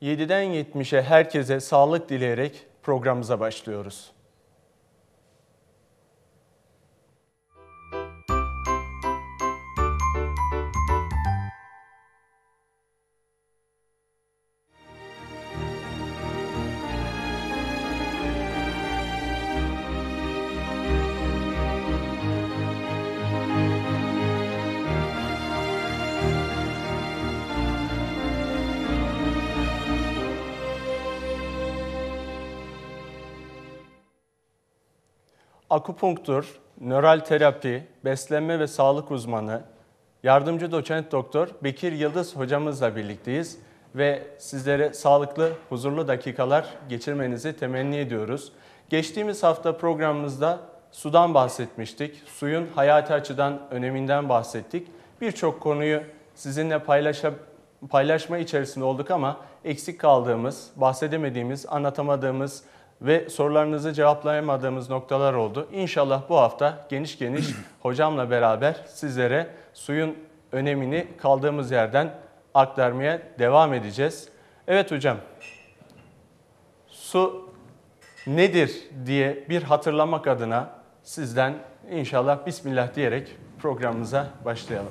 7'den 70'e herkese sağlık dileyerek programımıza başlıyoruz. Akupunktur, nöral terapi, beslenme ve sağlık uzmanı, yardımcı doçent doktor Bekir Yıldız hocamızla birlikteyiz ve sizlere sağlıklı, huzurlu dakikalar geçirmenizi temenni ediyoruz. Geçtiğimiz hafta programımızda sudan bahsetmiştik, suyun hayati açıdan öneminden bahsettik. Birçok konuyu sizinle paylaşma içerisinde olduk ama eksik kaldığımız, bahsedemediğimiz, anlatamadığımız ve sorularınızı cevaplayamadığımız noktalar oldu. İnşallah bu hafta geniş geniş hocamla beraber sizlere suyun önemini kaldığımız yerden aktarmaya devam edeceğiz. Evet hocam, su nedir diye bir hatırlamak adına sizden inşallah Bismillah diyerek programımıza başlayalım.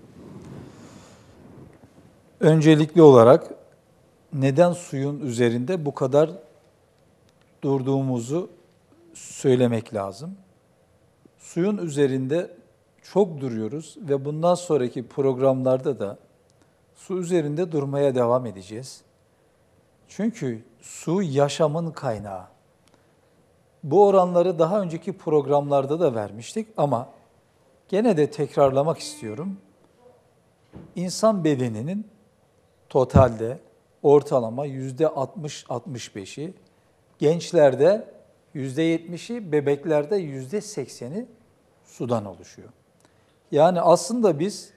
Öncelikli olarak neden suyun üzerinde bu kadar durduğumuzu söylemek lazım. Suyun üzerinde çok duruyoruz ve bundan sonraki programlarda da su üzerinde durmaya devam edeceğiz. Çünkü su yaşamın kaynağı. Bu oranları daha önceki programlarda da vermiştik ama gene de tekrarlamak istiyorum. İnsan bedeninin totalde ortalama %60-65'i, gençlerde %70'i, bebeklerde %80'i sudan oluşuyor. Yani aslında biz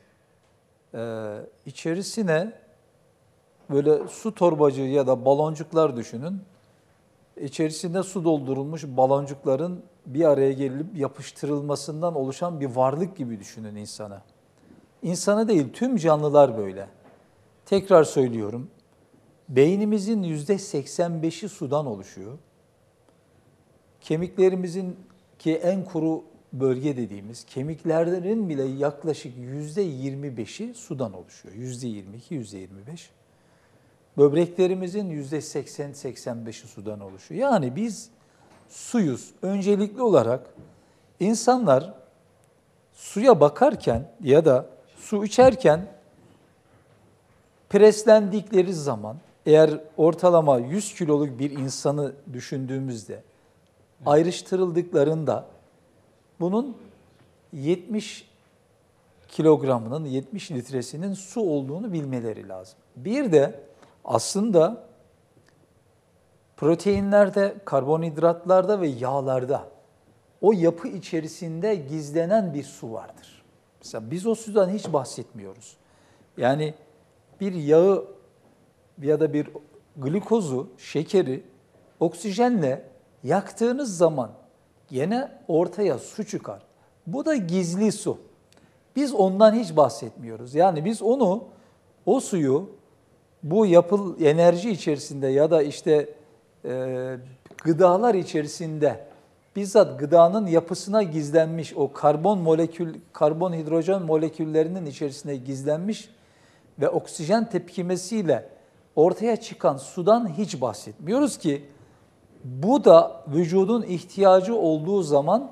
içerisine böyle su torbacığı ya da baloncuklar düşünün. İçerisinde su doldurulmuş baloncukların bir araya gelip yapıştırılmasından oluşan bir varlık gibi düşünün insanı. İnsanı değil, tüm canlılar böyle. Tekrar söylüyorum, beynimizin %85'i sudan oluşuyor. Kemiklerimizin ki en kuru bölge dediğimiz kemiklerin bile yaklaşık %25'i sudan oluşuyor. %22, %25. Böbreklerimizin %80-85'i sudan oluşuyor. Yani biz suyuz. Öncelikli olarak insanlar suya bakarken ya da su içerken preslendikleri zaman, eğer ortalama 100 kiloluk bir insanı düşündüğümüzde ayrıştırıldıklarında bunun 70 kilogramının, 70 litresinin su olduğunu bilmeleri lazım. Bir de aslında proteinlerde, karbonhidratlarda ve yağlarda o yapı içerisinde gizlenen bir su vardır. Mesela biz o sudan hiç bahsetmiyoruz. Yani bir yağı ya da bir glikozu, şekeri oksijenle yaktığınız zaman gene ortaya su çıkar. Bu da gizli su. Biz ondan hiç bahsetmiyoruz. Yani biz o suyu bu enerji içerisinde ya da işte gıdalar içerisinde bizzat gıdanın yapısına gizlenmiş o karbon hidrojen moleküllerinin içerisine gizlenmiş ve oksijen tepkimesiyle ortaya çıkan sudan hiç bahsetmiyoruz ki bu da vücudun ihtiyacı olduğu zaman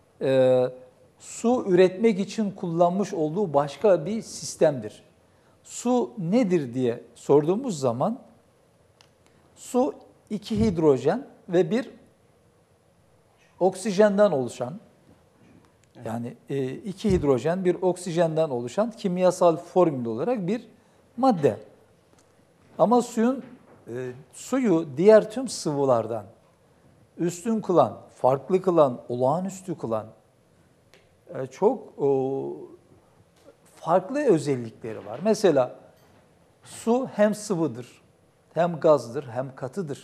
su üretmek için kullanmış olduğu başka bir sistemdir. Su nedir diye sorduğumuz zaman su 2 hidrojen ve 1 oksijenden oluşan, yani 2 hidrojen, 1 oksijenden oluşan kimyasal formül olarak bir madde. Ama suyu diğer tüm sıvılardan üstün kılan, farklı kılan, olağanüstü kılan çok farklı özellikleri var. Mesela su hem sıvıdır, hem gazdır, hem katıdır.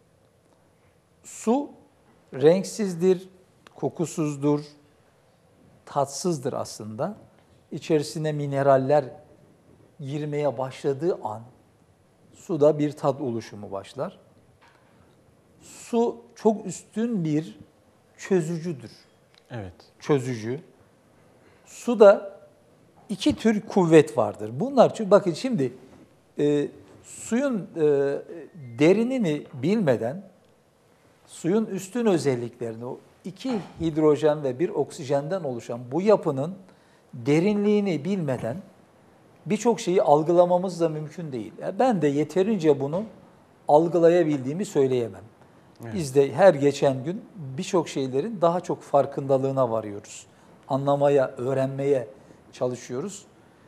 Su renksizdir, kokusuzdur, tatsızdır aslında. İçerisine mineraller girmeye başladığı an Suda bir tat oluşumu başlar. Su çok üstün bir çözücüdür. Evet. Çözücü. Suda iki tür kuvvet vardır. Bunlar çünkü bakın şimdi suyun derinini bilmeden suyun üstün özelliklerini, o iki hidrojen ve bir oksijenden oluşan bu yapının derinliğini bilmeden birçok şeyi algılamamız da mümkün değil. Ben de yeterince bunu algılayabildiğimi söyleyemem. Evet. Biz de her geçen gün birçok şeylerin daha çok farkındalığına varıyoruz. Anlamaya, öğrenmeye çalışıyoruz.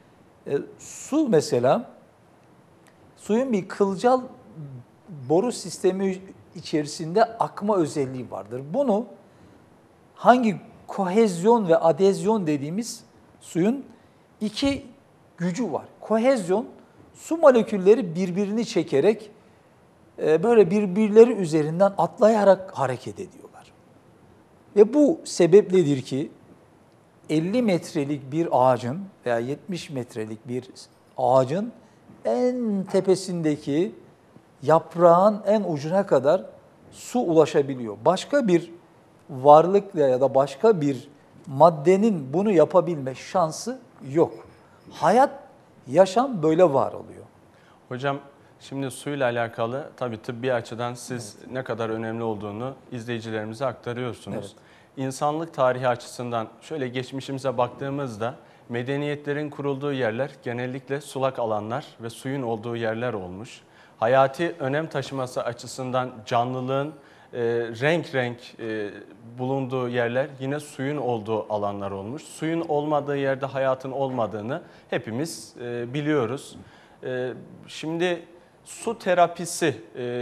Su mesela, suyun bir kılcal boru sistemi içerisinde akma özelliği vardır. Bunu hangi kohezyon ve adezyon dediğimiz suyun iki gücü var. Kohezyon, su molekülleri birbirini çekerek böyle birbirleri üzerinden atlayarak hareket ediyorlar. Ve bu sebepledir ki 50 metrelik bir ağacın veya 70 metrelik bir ağacın en tepesindeki yaprağın en ucuna kadar su ulaşabiliyor. Başka bir varlıkla ya da başka bir maddenin bunu yapabilme şansı yok. Hayat, yaşam böyle var oluyor. Hocam şimdi suyla alakalı tabii tıbbi açıdan siz ne kadar önemli olduğunu izleyicilerimize aktarıyorsunuz. Evet. İnsanlık tarihi açısından şöyle geçmişimize baktığımızda medeniyetlerin kurulduğu yerler genellikle sulak alanlar ve suyun olduğu yerler olmuş. Hayati önem taşıması açısından canlılığın renk renk bulunduğu yerler yine suyun olduğu alanlar olmuş. Suyun olmadığı yerde hayatın olmadığını hepimiz biliyoruz. Şimdi su terapisi,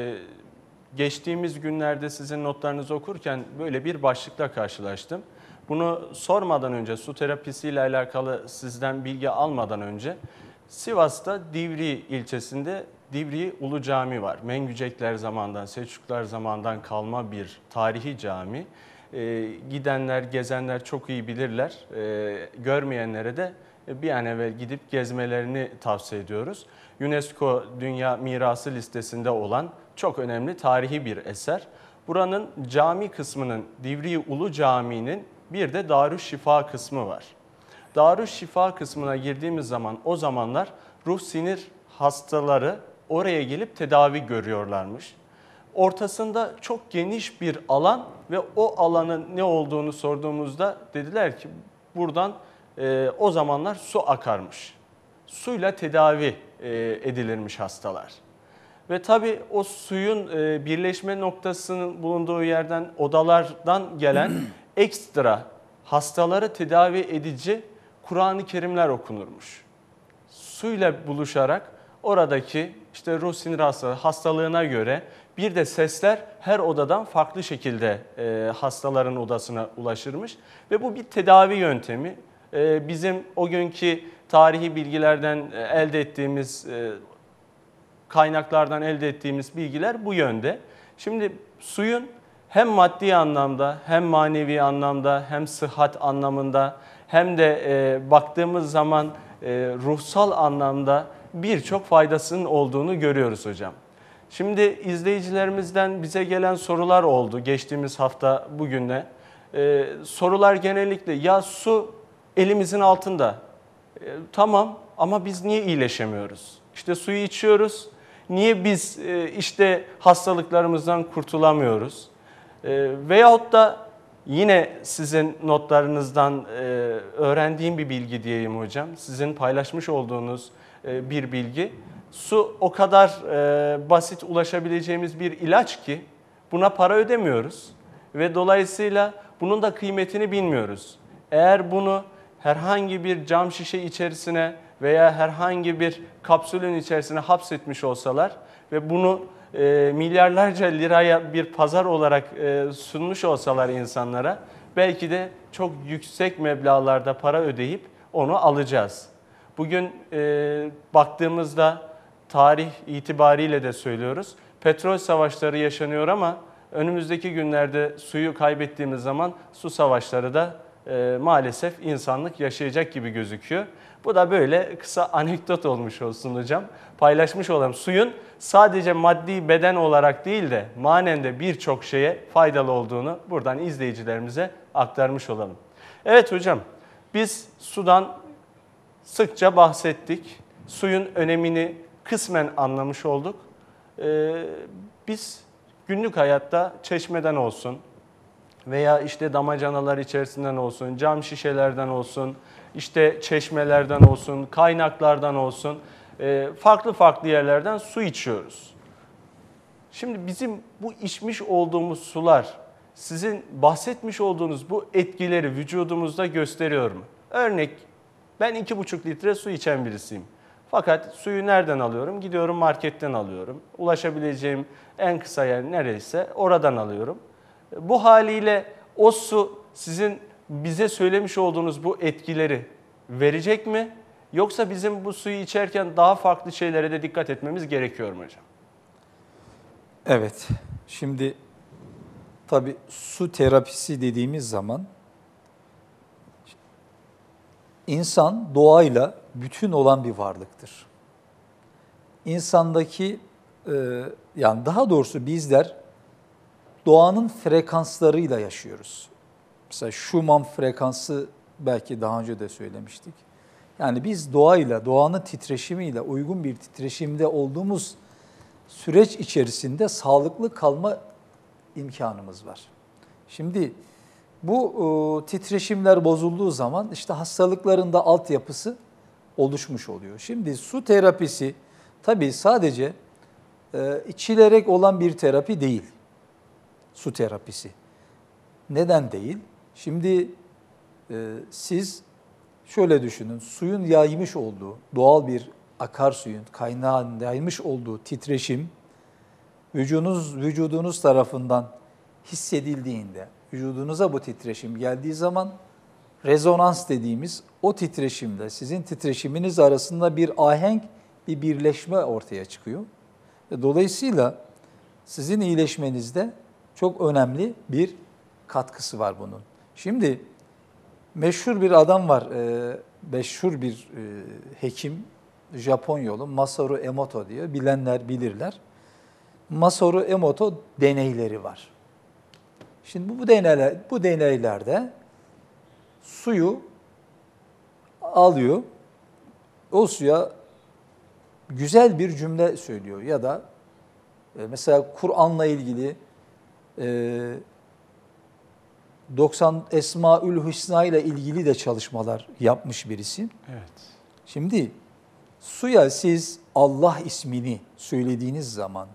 geçtiğimiz günlerde sizin notlarınızı okurken böyle bir başlıkla karşılaştım. Bunu sormadan önce, su terapisiyle alakalı sizden bilgi almadan önce Sivas'ta Divriği ilçesinde Divriği Ulu Cami var. Mengücekler zamandan, Selçuklular zamandan kalma bir tarihi cami. Gidenler, gezenler çok iyi bilirler. Görmeyenlere de bir an evvel gidip gezmelerini tavsiye ediyoruz. UNESCO Dünya Mirası listesinde olan çok önemli tarihi bir eser. Buranın cami kısmının, Divriği Ulu Camii'nin bir de Darüşşifa kısmı var. Darüşşifa kısmına girdiğimiz zaman o zamanlar ruh sinir hastaları oraya gelip tedavi görüyorlarmış. Ortasında çok geniş bir alan ve o alanın ne olduğunu sorduğumuzda dediler ki buradan o zamanlar su akarmış. Suyla tedavi edilirmiş hastalar. Ve tabii o suyun birleşme noktasının bulunduğu yerden, odalardan gelen ekstra hastaları tedavi edici Kur'an-ı Kerimler okunurmuş. Suyla buluşarak oradaki işte ruh sinir hastalığına göre bir de sesler her odadan farklı şekilde hastaların odasına ulaşırmış. Ve bu bir tedavi yöntemi. Bizim o günkü tarihi bilgilerden elde ettiğimiz, kaynaklardan elde ettiğimiz bilgiler bu yönde. Şimdi suyun hem maddi anlamda hem manevi anlamda hem sıhhat anlamında hem de baktığımız zaman ruhsal anlamda birçok faydasının olduğunu görüyoruz hocam. Şimdi izleyicilerimizden bize gelen sorular oldu geçtiğimiz hafta bugüne. Sorular genellikle ya su elimizin altında. Tamam ama biz niye iyileşemiyoruz? İşte suyu içiyoruz. Niye biz işte hastalıklarımızdan kurtulamıyoruz? Veyahut da yine sizin notlarınızdan öğrendiğim bir bilgi diyeyim hocam. Sizin paylaşmış olduğunuz bir bilgi. Su o kadar basit ulaşabileceğimiz bir ilaç ki buna para ödemiyoruz. Ve dolayısıyla bunun da kıymetini bilmiyoruz. Eğer bunu herhangi bir cam şişe içerisine veya herhangi bir kapsülün içerisine hapsetmiş olsalar ve bunu milyarlarca liraya bir pazar olarak sunmuş olsalar insanlara belki de çok yüksek meblağlarda para ödeyip onu alacağız. Bugün baktığımızda tarih itibariyle de söylüyoruz. Petrol savaşları yaşanıyor ama önümüzdeki günlerde suyu kaybettiğimiz zaman su savaşları da maalesef insanlık yaşayacak gibi gözüküyor. Bu da böyle kısa anekdot olmuş olsun hocam. Paylaşmış olalım. Suyun sadece maddi beden olarak değil de manen de birçok şeye faydalı olduğunu buradan izleyicilerimize aktarmış olalım. Evet hocam, biz sudan sıkça bahsettik. Suyun önemini kısmen anlamış olduk. Biz günlük hayatta çeşmeden olsun veya işte damacanalar içerisinden olsun, cam şişelerden olsun, işte çeşmelerden olsun, kaynaklardan olsun, farklı farklı yerlerden su içiyoruz. Şimdi bizim bu içmiş olduğumuz sular sizin bahsetmiş olduğunuz bu etkileri vücudumuzda gösteriyor mu? Örnek, ben 2,5 litre su içen birisiyim. Fakat suyu nereden alıyorum? Gidiyorum marketten alıyorum. Ulaşabileceğim en kısa yer nereyse oradan alıyorum. Bu haliyle o su sizin bize söylemiş olduğunuz bu etkileri verecek mi? Yoksa bizim bu suyu içerken daha farklı şeylere de dikkat etmemiz gerekiyor mu hocam? Evet, şimdi tabii su terapisi dediğimiz zaman insan doğayla bütün olan bir varlıktır. İnsandaki yani daha doğrusu bizler doğanın frekanslarıyla yaşıyoruz. Mesela Schumann frekansı belki daha önce de söylemiştik. Yani biz doğayla, doğanın titreşimiyle uygun bir titreşimde olduğumuz süreç içerisinde sağlıklı kalma imkanımız var. Şimdi bu titreşimler bozulduğu zaman işte hastalıkların da altyapısı oluşmuş oluyor. Şimdi su terapisi tabii sadece içilerek olan bir terapi değil. Su terapisi. Neden değil? Şimdi siz şöyle düşünün, suyun yaymış olduğu, doğal bir akarsuyun, kaynağın yaymış olduğu titreşim, vücudunuz tarafından hissedildiğinde, vücudunuza bu titreşim geldiği zaman rezonans dediğimiz o titreşimle sizin titreşiminiz arasında bir ahenk, bir birleşme ortaya çıkıyor. Dolayısıyla sizin iyileşmenizde çok önemli bir katkısı var bunun. Şimdi meşhur bir adam var, meşhur bir hekim, Japonyolu Masaru Emoto diyor. Bilenler bilirler. Masaru Emoto deneyleri var. Şimdi bu deneylerde suyu alıyor, o suya güzel bir cümle söylüyor ya da mesela Kur'an'la ilgili 90 Esmaül Hüsna ile ilgili de çalışmalar yapmış birisi. Evet. Şimdi suya siz Allah ismini söylediğiniz zaman,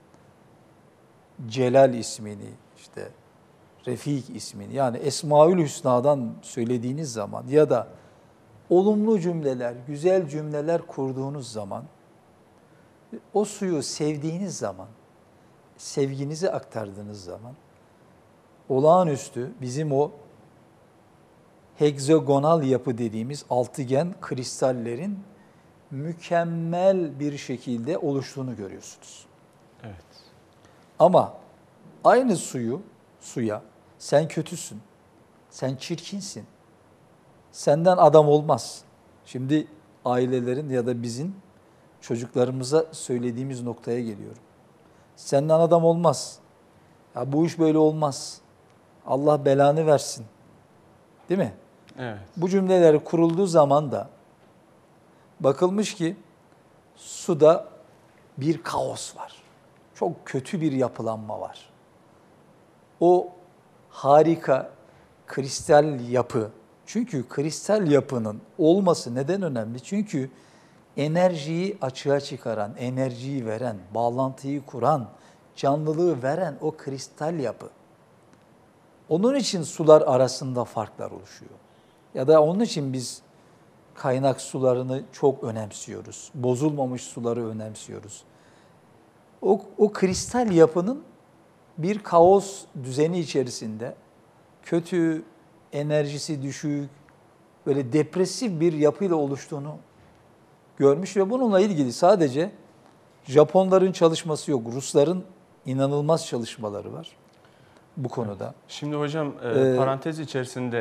Celal ismini, işte Refik ismini yani Esmaül Hüsna'dan söylediğiniz zaman ya da olumlu cümleler, güzel cümleler kurduğunuz zaman, o suyu sevdiğiniz zaman, sevginizi aktardığınız zaman, olağanüstü bizim o hegzagonal yapı dediğimiz altıgen kristallerin mükemmel bir şekilde oluştuğunu görüyorsunuz. Evet. Ama aynı suya sen kötüsün, sen çirkinsin, senden adam olmaz. Şimdi ailelerin ya da bizim çocuklarımıza söylediğimiz noktaya geliyorum. Senden adam olmaz. Ya bu iş böyle olmaz. Allah belanı versin. Değil mi? Evet. Bu cümleler kurulduğu zaman da bakılmış ki suda bir kaos var. Çok kötü bir yapılanma var. O harika kristal yapı, çünkü kristal yapının olması neden önemli? Çünkü enerjiyi açığa çıkaran, enerjiyi veren, bağlantıyı kuran, canlılığı veren o kristal yapı. Onun için sular arasında farklar oluşuyor. Ya da onun için biz kaynak sularını çok önemsiyoruz. Bozulmamış suları önemsiyoruz. O kristal yapının bir kaos düzeni içerisinde kötü, enerjisi düşük, böyle depresif bir yapıyla oluştuğunu görmüş ve bununla ilgili sadece Japonların çalışması yok, Rusların inanılmaz çalışmaları var bu konuda. Şimdi hocam parantez içerisinde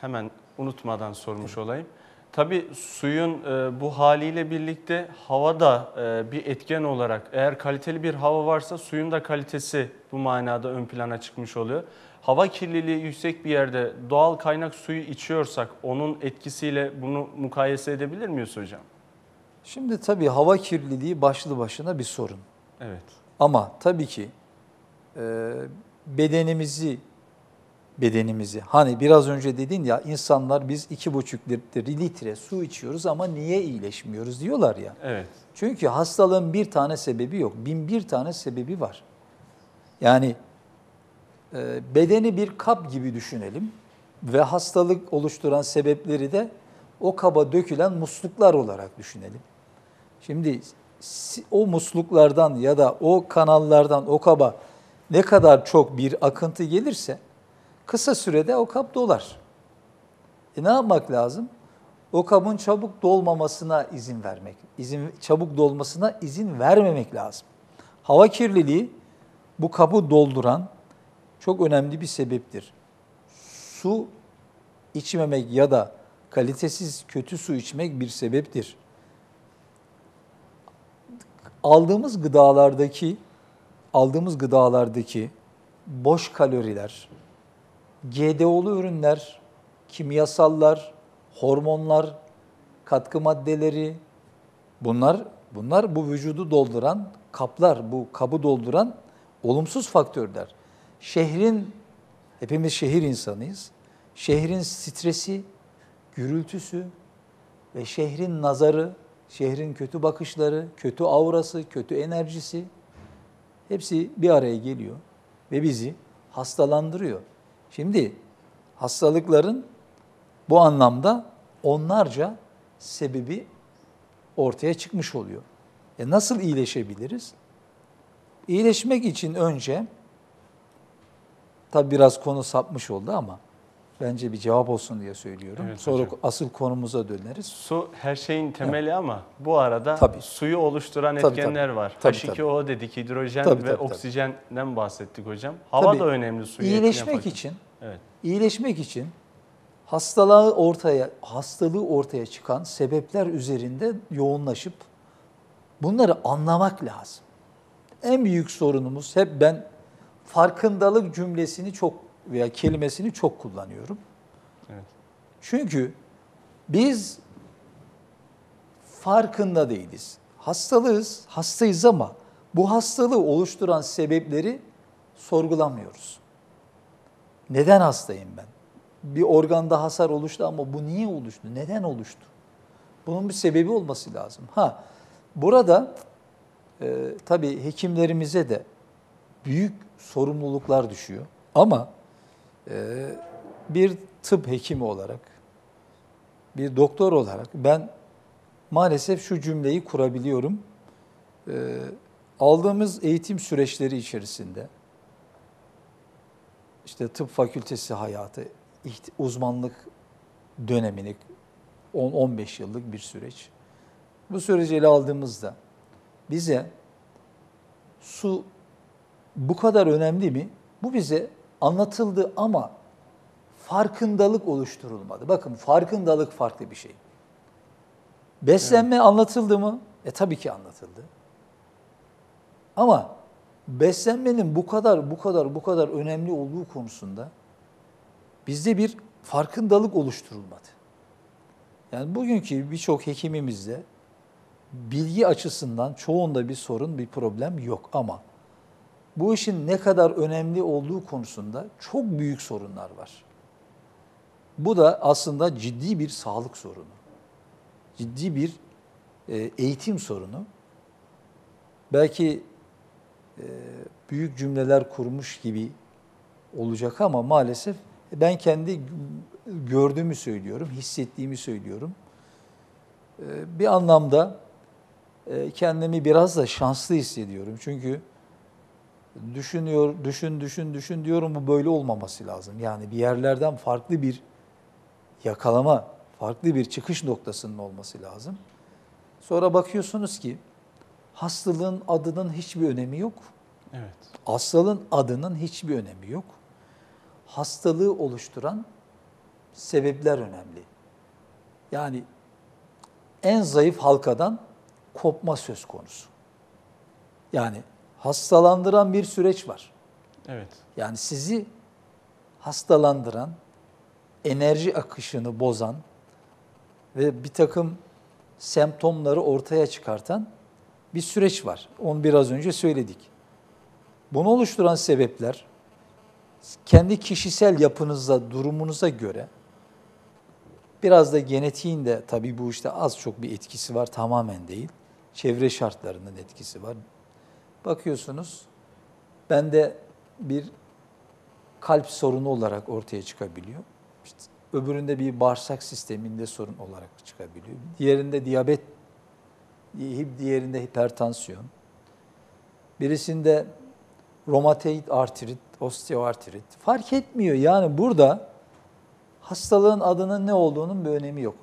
hemen unutmadan sormuş olayım. Tabii suyun bu haliyle birlikte hava da bir etken olarak, eğer kaliteli bir hava varsa suyun da kalitesi bu manada ön plana çıkmış oluyor. Hava kirliliği yüksek bir yerde doğal kaynak suyu içiyorsak onun etkisiyle bunu mukayese edebilir miyiz hocam? Şimdi tabii hava kirliliği başlı başına bir sorun. Evet. Ama tabii ki bedenimizi hani biraz önce dedin ya, insanlar biz 2,5 litre su içiyoruz ama niye iyileşmiyoruz diyorlar ya. Evet. Çünkü hastalığın bir tane sebebi yok. 1001 tane sebebi var. Yani bedeni bir kap gibi düşünelim ve hastalık oluşturan sebepleri de o kaba dökülen musluklar olarak düşünelim. Şimdi o musluklardan ya da o kanallardan o kaba ne kadar çok bir akıntı gelirse kısa sürede o kap dolar. Ne yapmak lazım? O kabın çabuk dolmamasına izin vermek. Çabuk dolmasına izin vermemek lazım. Hava kirliliği bu kabı dolduran çok önemli bir sebeptir. Su içmemek ya da kalitesiz kötü su içmek bir sebeptir. Aldığımız gıdalardaki boş kaloriler, GDO'lu ürünler, kimyasallar, hormonlar, katkı maddeleri, bunlar bu vücudu dolduran kaplar, bu kabı dolduran olumsuz faktörler. Hepimiz şehir insanıyız. Şehrin stresi, gürültüsü ve şehrin nazarı, şehrin kötü bakışları, kötü aurası, kötü enerjisi hepsi bir araya geliyor ve bizi hastalandırıyor. Şimdi hastalıkların bu anlamda onlarca sebebi ortaya çıkmış oluyor. Nasıl iyileşebiliriz? İyileşmek için önce, tabi biraz konu sapmış oldu ama bence bir cevap olsun diye söylüyorum. Evet, sonra hocam. asıl konumuza döneriz. Su her şeyin temeli ama bu arada Tabii. suyu oluşturan Tabii, etkenler tabii. var. Tabii, H2O dedik, hidrojen Tabii, ve tabii. oksijenden bahsettik hocam. Hava Tabii, da önemli suyu İyileşmek etkileyen için, Evet. iyileşmek için hastalığı ortaya çıkan sebepler üzerinde yoğunlaşıp bunları anlamak lazım. En büyük sorunumuz, hep ben farkındalık cümlesini veya kelimesini çok kullanıyorum. Evet. Çünkü biz farkında değiliz. Hastayız ama bu hastalığı oluşturan sebepleri sorgulamıyoruz. Neden hastayım ben? Bir organda hasar oluştu ama bu niye oluştu? Neden oluştu? Bunun bir sebebi olması lazım. Burada tabii hekimlerimize de büyük sorumluluklar düşüyor. Ama bir tıp hekimi olarak, bir doktor olarak ben maalesef şu cümleyi kurabiliyorum. Aldığımız eğitim süreçleri içerisinde, işte tıp fakültesi hayatı, uzmanlık dönemini 10-15 yıllık bir süreç. Bu süreci ele aldığımızda bize su bu kadar önemli mi? Bu bize anlatıldı ama farkındalık oluşturulmadı. Bakın, farkındalık farklı bir şey. Beslenme anlatıldı mı? Tabii ki anlatıldı. Ama beslenmenin bu kadar önemli olduğu konusunda bizde bir farkındalık oluşturulmadı. Yani bugünkü birçok hekimimizde bilgi açısından çoğunda bir sorun, bir problem yok ama bu işin ne kadar önemli olduğu konusunda çok büyük sorunlar var. Bu da aslında ciddi bir sağlık sorunu, ciddi bir eğitim sorunu. Belki büyük cümleler kurmuş gibi olacak ama maalesef ben kendi gördüğümü söylüyorum, hissettiğimi söylüyorum. Bir anlamda kendimi biraz da şanslı hissediyorum. Çünkü düşün diyorum, bu böyle olmaması lazım. Yani bir yerlerden farklı bir yakalama, farklı bir çıkış noktasının olması lazım. Sonra bakıyorsunuz ki hastalığın adının hiçbir önemi yok. Evet. Hastalığın adının hiçbir önemi yok. Hastalığı oluşturan sebepler önemli. Yani en zayıf halkadan kopma söz konusu. Yani hastalandıran bir süreç var. Evet. Yani sizi hastalandıran, enerji akışını bozan ve bir takım semptomları ortaya çıkartan bir süreç var. Onu biraz önce söyledik. Bunu oluşturan sebepler kendi kişisel yapınıza, durumunuza göre biraz da genetiğin de tabii bu işte az çok bir etkisi var, tamamen değil. Çevre şartlarının etkisi var. Bakıyorsunuz, bende bir kalp sorunu olarak ortaya çıkabiliyor. İşte öbüründe bir bağırsak sisteminde sorun olarak çıkabiliyor. Diğerinde diyabet, diğerinde hipertansiyon. Birisinde romatoid artrit, osteoartrit. Fark etmiyor. Yani burada hastalığın adının ne olduğunun bir önemi yok.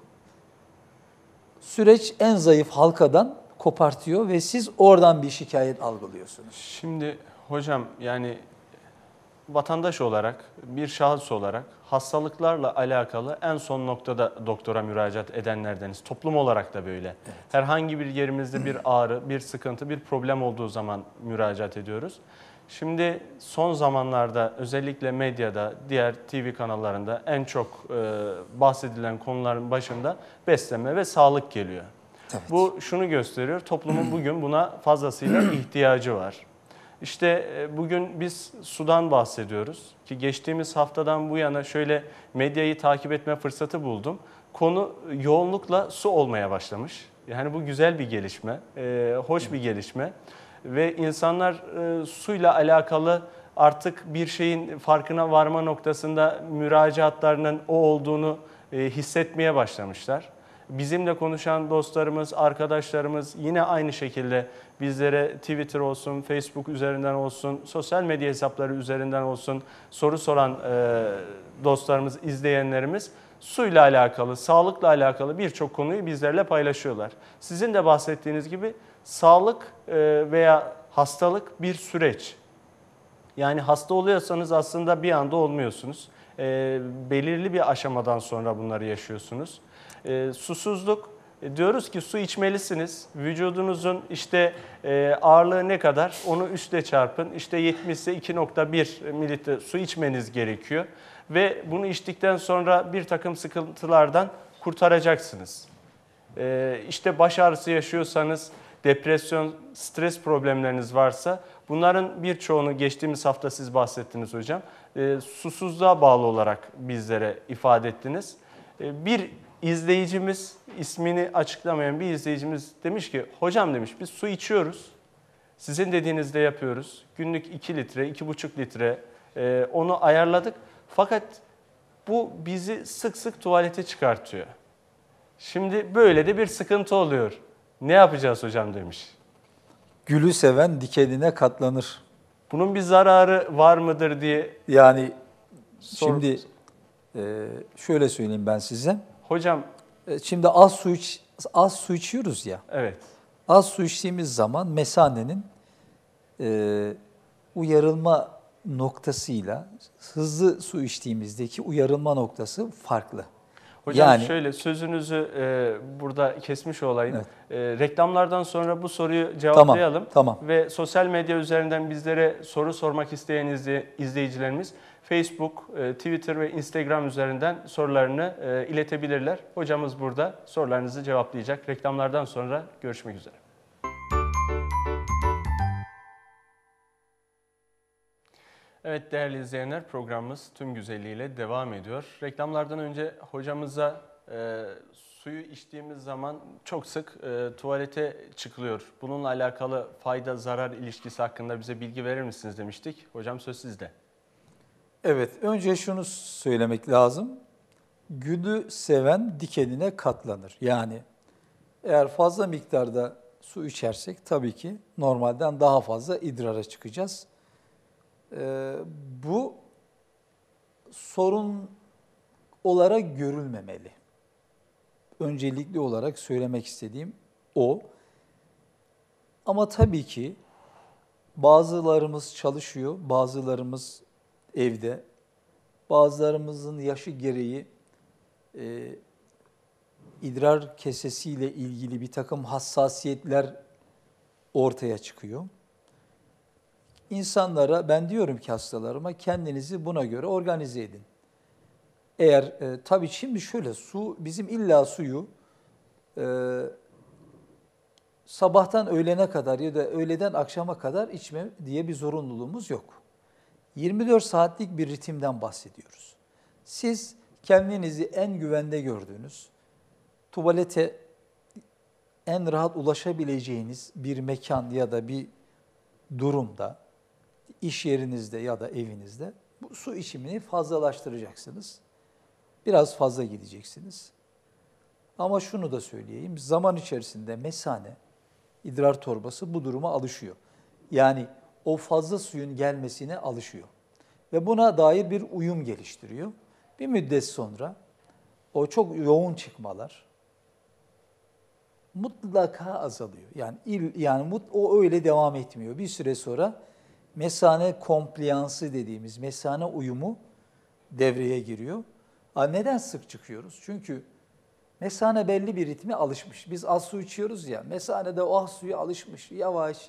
Süreç en zayıf halkadan kopartıyor ve siz oradan bir şikayet algılıyorsunuz. Şimdi hocam yani vatandaş olarak, bir şahıs olarak hastalıklarla alakalı en son noktada doktora müracaat edenlerdeniz. Toplum olarak da böyle. Evet. Herhangi bir yerimizde bir ağrı, bir sıkıntı, bir problem olduğu zaman müracaat ediyoruz. Şimdi son zamanlarda özellikle medyada, diğer TV kanallarında en çok bahsedilen konuların başında beslenme ve sağlık geliyor. Evet. Bu şunu gösteriyor, toplumun bugün buna fazlasıyla ihtiyacı var. İşte bugün biz sudan bahsediyoruz ki geçtiğimiz haftadan bu yana şöyle medyayı takip etme fırsatı buldum. Konu yoğunlukla su olmaya başlamış. Yani bu güzel bir gelişme, hoş bir gelişme ve insanlar suyla alakalı artık bir şeyin farkına varma noktasında müracaatlarının o olduğunu hissetmeye başlamışlar. Bizimle konuşan dostlarımız, arkadaşlarımız yine aynı şekilde bizlere Twitter olsun, Facebook üzerinden olsun, sosyal medya hesapları üzerinden olsun soru soran dostlarımız, izleyenlerimiz suyla alakalı, sağlıkla alakalı birçok konuyu bizlerle paylaşıyorlar. Sizin de bahsettiğiniz gibi sağlık veya hastalık bir süreç. Yani hasta oluyorsanız aslında bir anda olmuyorsunuz. Belirli bir aşamadan sonra bunları yaşıyorsunuz. Susuzluk, diyoruz ki su içmelisiniz. Vücudunuzun işte ağırlığı ne kadar onu üstle çarpın. İşte 70 ise 2,1 mililitre su içmeniz gerekiyor. Ve bunu içtikten sonra bir takım sıkıntılardan kurtaracaksınız. İşte baş ağrısı yaşıyorsanız, depresyon, stres problemleriniz varsa bunların birçoğunu geçtiğimiz hafta siz bahsettiniz hocam. Susuzluğa bağlı olarak bizlere ifade ettiniz. Bir izleyicimiz, ismini açıklamayan bir izleyicimiz demiş ki, hocam demiş biz su içiyoruz. Sizin dediğinizde yapıyoruz. Günlük 2 litre, 2,5 litre onu ayarladık. Fakat bu bizi sık sık tuvalete çıkartıyor. Şimdi böyle de bir sıkıntı oluyor. Ne yapacağız hocam demiş. Gülü seven dikenine katlanır. Bunun bir zararı var mıdır diye. Yani şimdi şöyle söyleyeyim ben size. Hocam. Şimdi az su içiyoruz ya. Evet. Az su içtiğimiz zaman mesanenin uyarılma noktasıyla hızlı su içtiğimizdeki uyarılma noktası farklı. Hocam yani, şöyle sözünüzü burada kesmiş olayım. Evet. Reklamlardan sonra bu soruyu cevaplayalım. Tamam. Ve sosyal medya üzerinden bizlere soru sormak isteyen izleyicilerimiz Facebook, Twitter ve Instagram üzerinden sorularını iletebilirler. Hocamız burada sorularınızı cevaplayacak. Reklamlardan sonra görüşmek üzere. Evet değerli izleyenler, programımız tüm güzelliğiyle devam ediyor. Reklamlardan önce hocamıza suyu içtiğimiz zaman çok sık tuvalete çıkılıyor. Bununla alakalı fayda-zarar ilişkisi hakkında bize bilgi verir misiniz demiştik. Hocam söz sizde. Evet, önce şunu söylemek lazım. Gülü seven dikenine katlanır. Yani eğer fazla miktarda su içersek tabii ki normalden daha fazla idrara çıkacağız. Bu sorun olarak görülmemeli. Öncelikli olarak söylemek istediğim o. Ama tabii ki bazılarımız çalışıyor, bazılarımız evde, bazılarımızın yaşı gereği e, idrar kesesiyle ilgili bir takım hassasiyetler ortaya çıkıyor. İnsanlara, ben diyorum ki hastalarıma, kendinizi buna göre organize edin. Eğer tabii şimdi şöyle, su, bizim illa suyu sabahtan öğlene kadar ya da öğleden akşama kadar içme diye bir zorunluluğumuz yok. 24 saatlik bir ritimden bahsediyoruz. Siz kendinizi en güvende gördüğünüz, tuvalete en rahat ulaşabileceğiniz bir mekan ya da bir durumda, iş yerinizde ya da evinizde bu su içimini fazlalaştıracaksınız. Biraz fazla gideceksiniz. Ama şunu da söyleyeyim, zaman içerisinde mesane, idrar torbası bu duruma alışıyor. Yani o fazla suyun gelmesine alışıyor. Ve buna dair bir uyum geliştiriyor. Bir müddet sonra o çok yoğun çıkmalar mutlaka azalıyor. Yani o öyle devam etmiyor. Bir süre sonra mesane kompliyansı dediğimiz mesane uyumu devreye giriyor. Neden sık çıkıyoruz? Çünkü mesane belli bir ritme alışmış. Biz az su içiyoruz ya, mesane de o az suya alışmış. Yavaş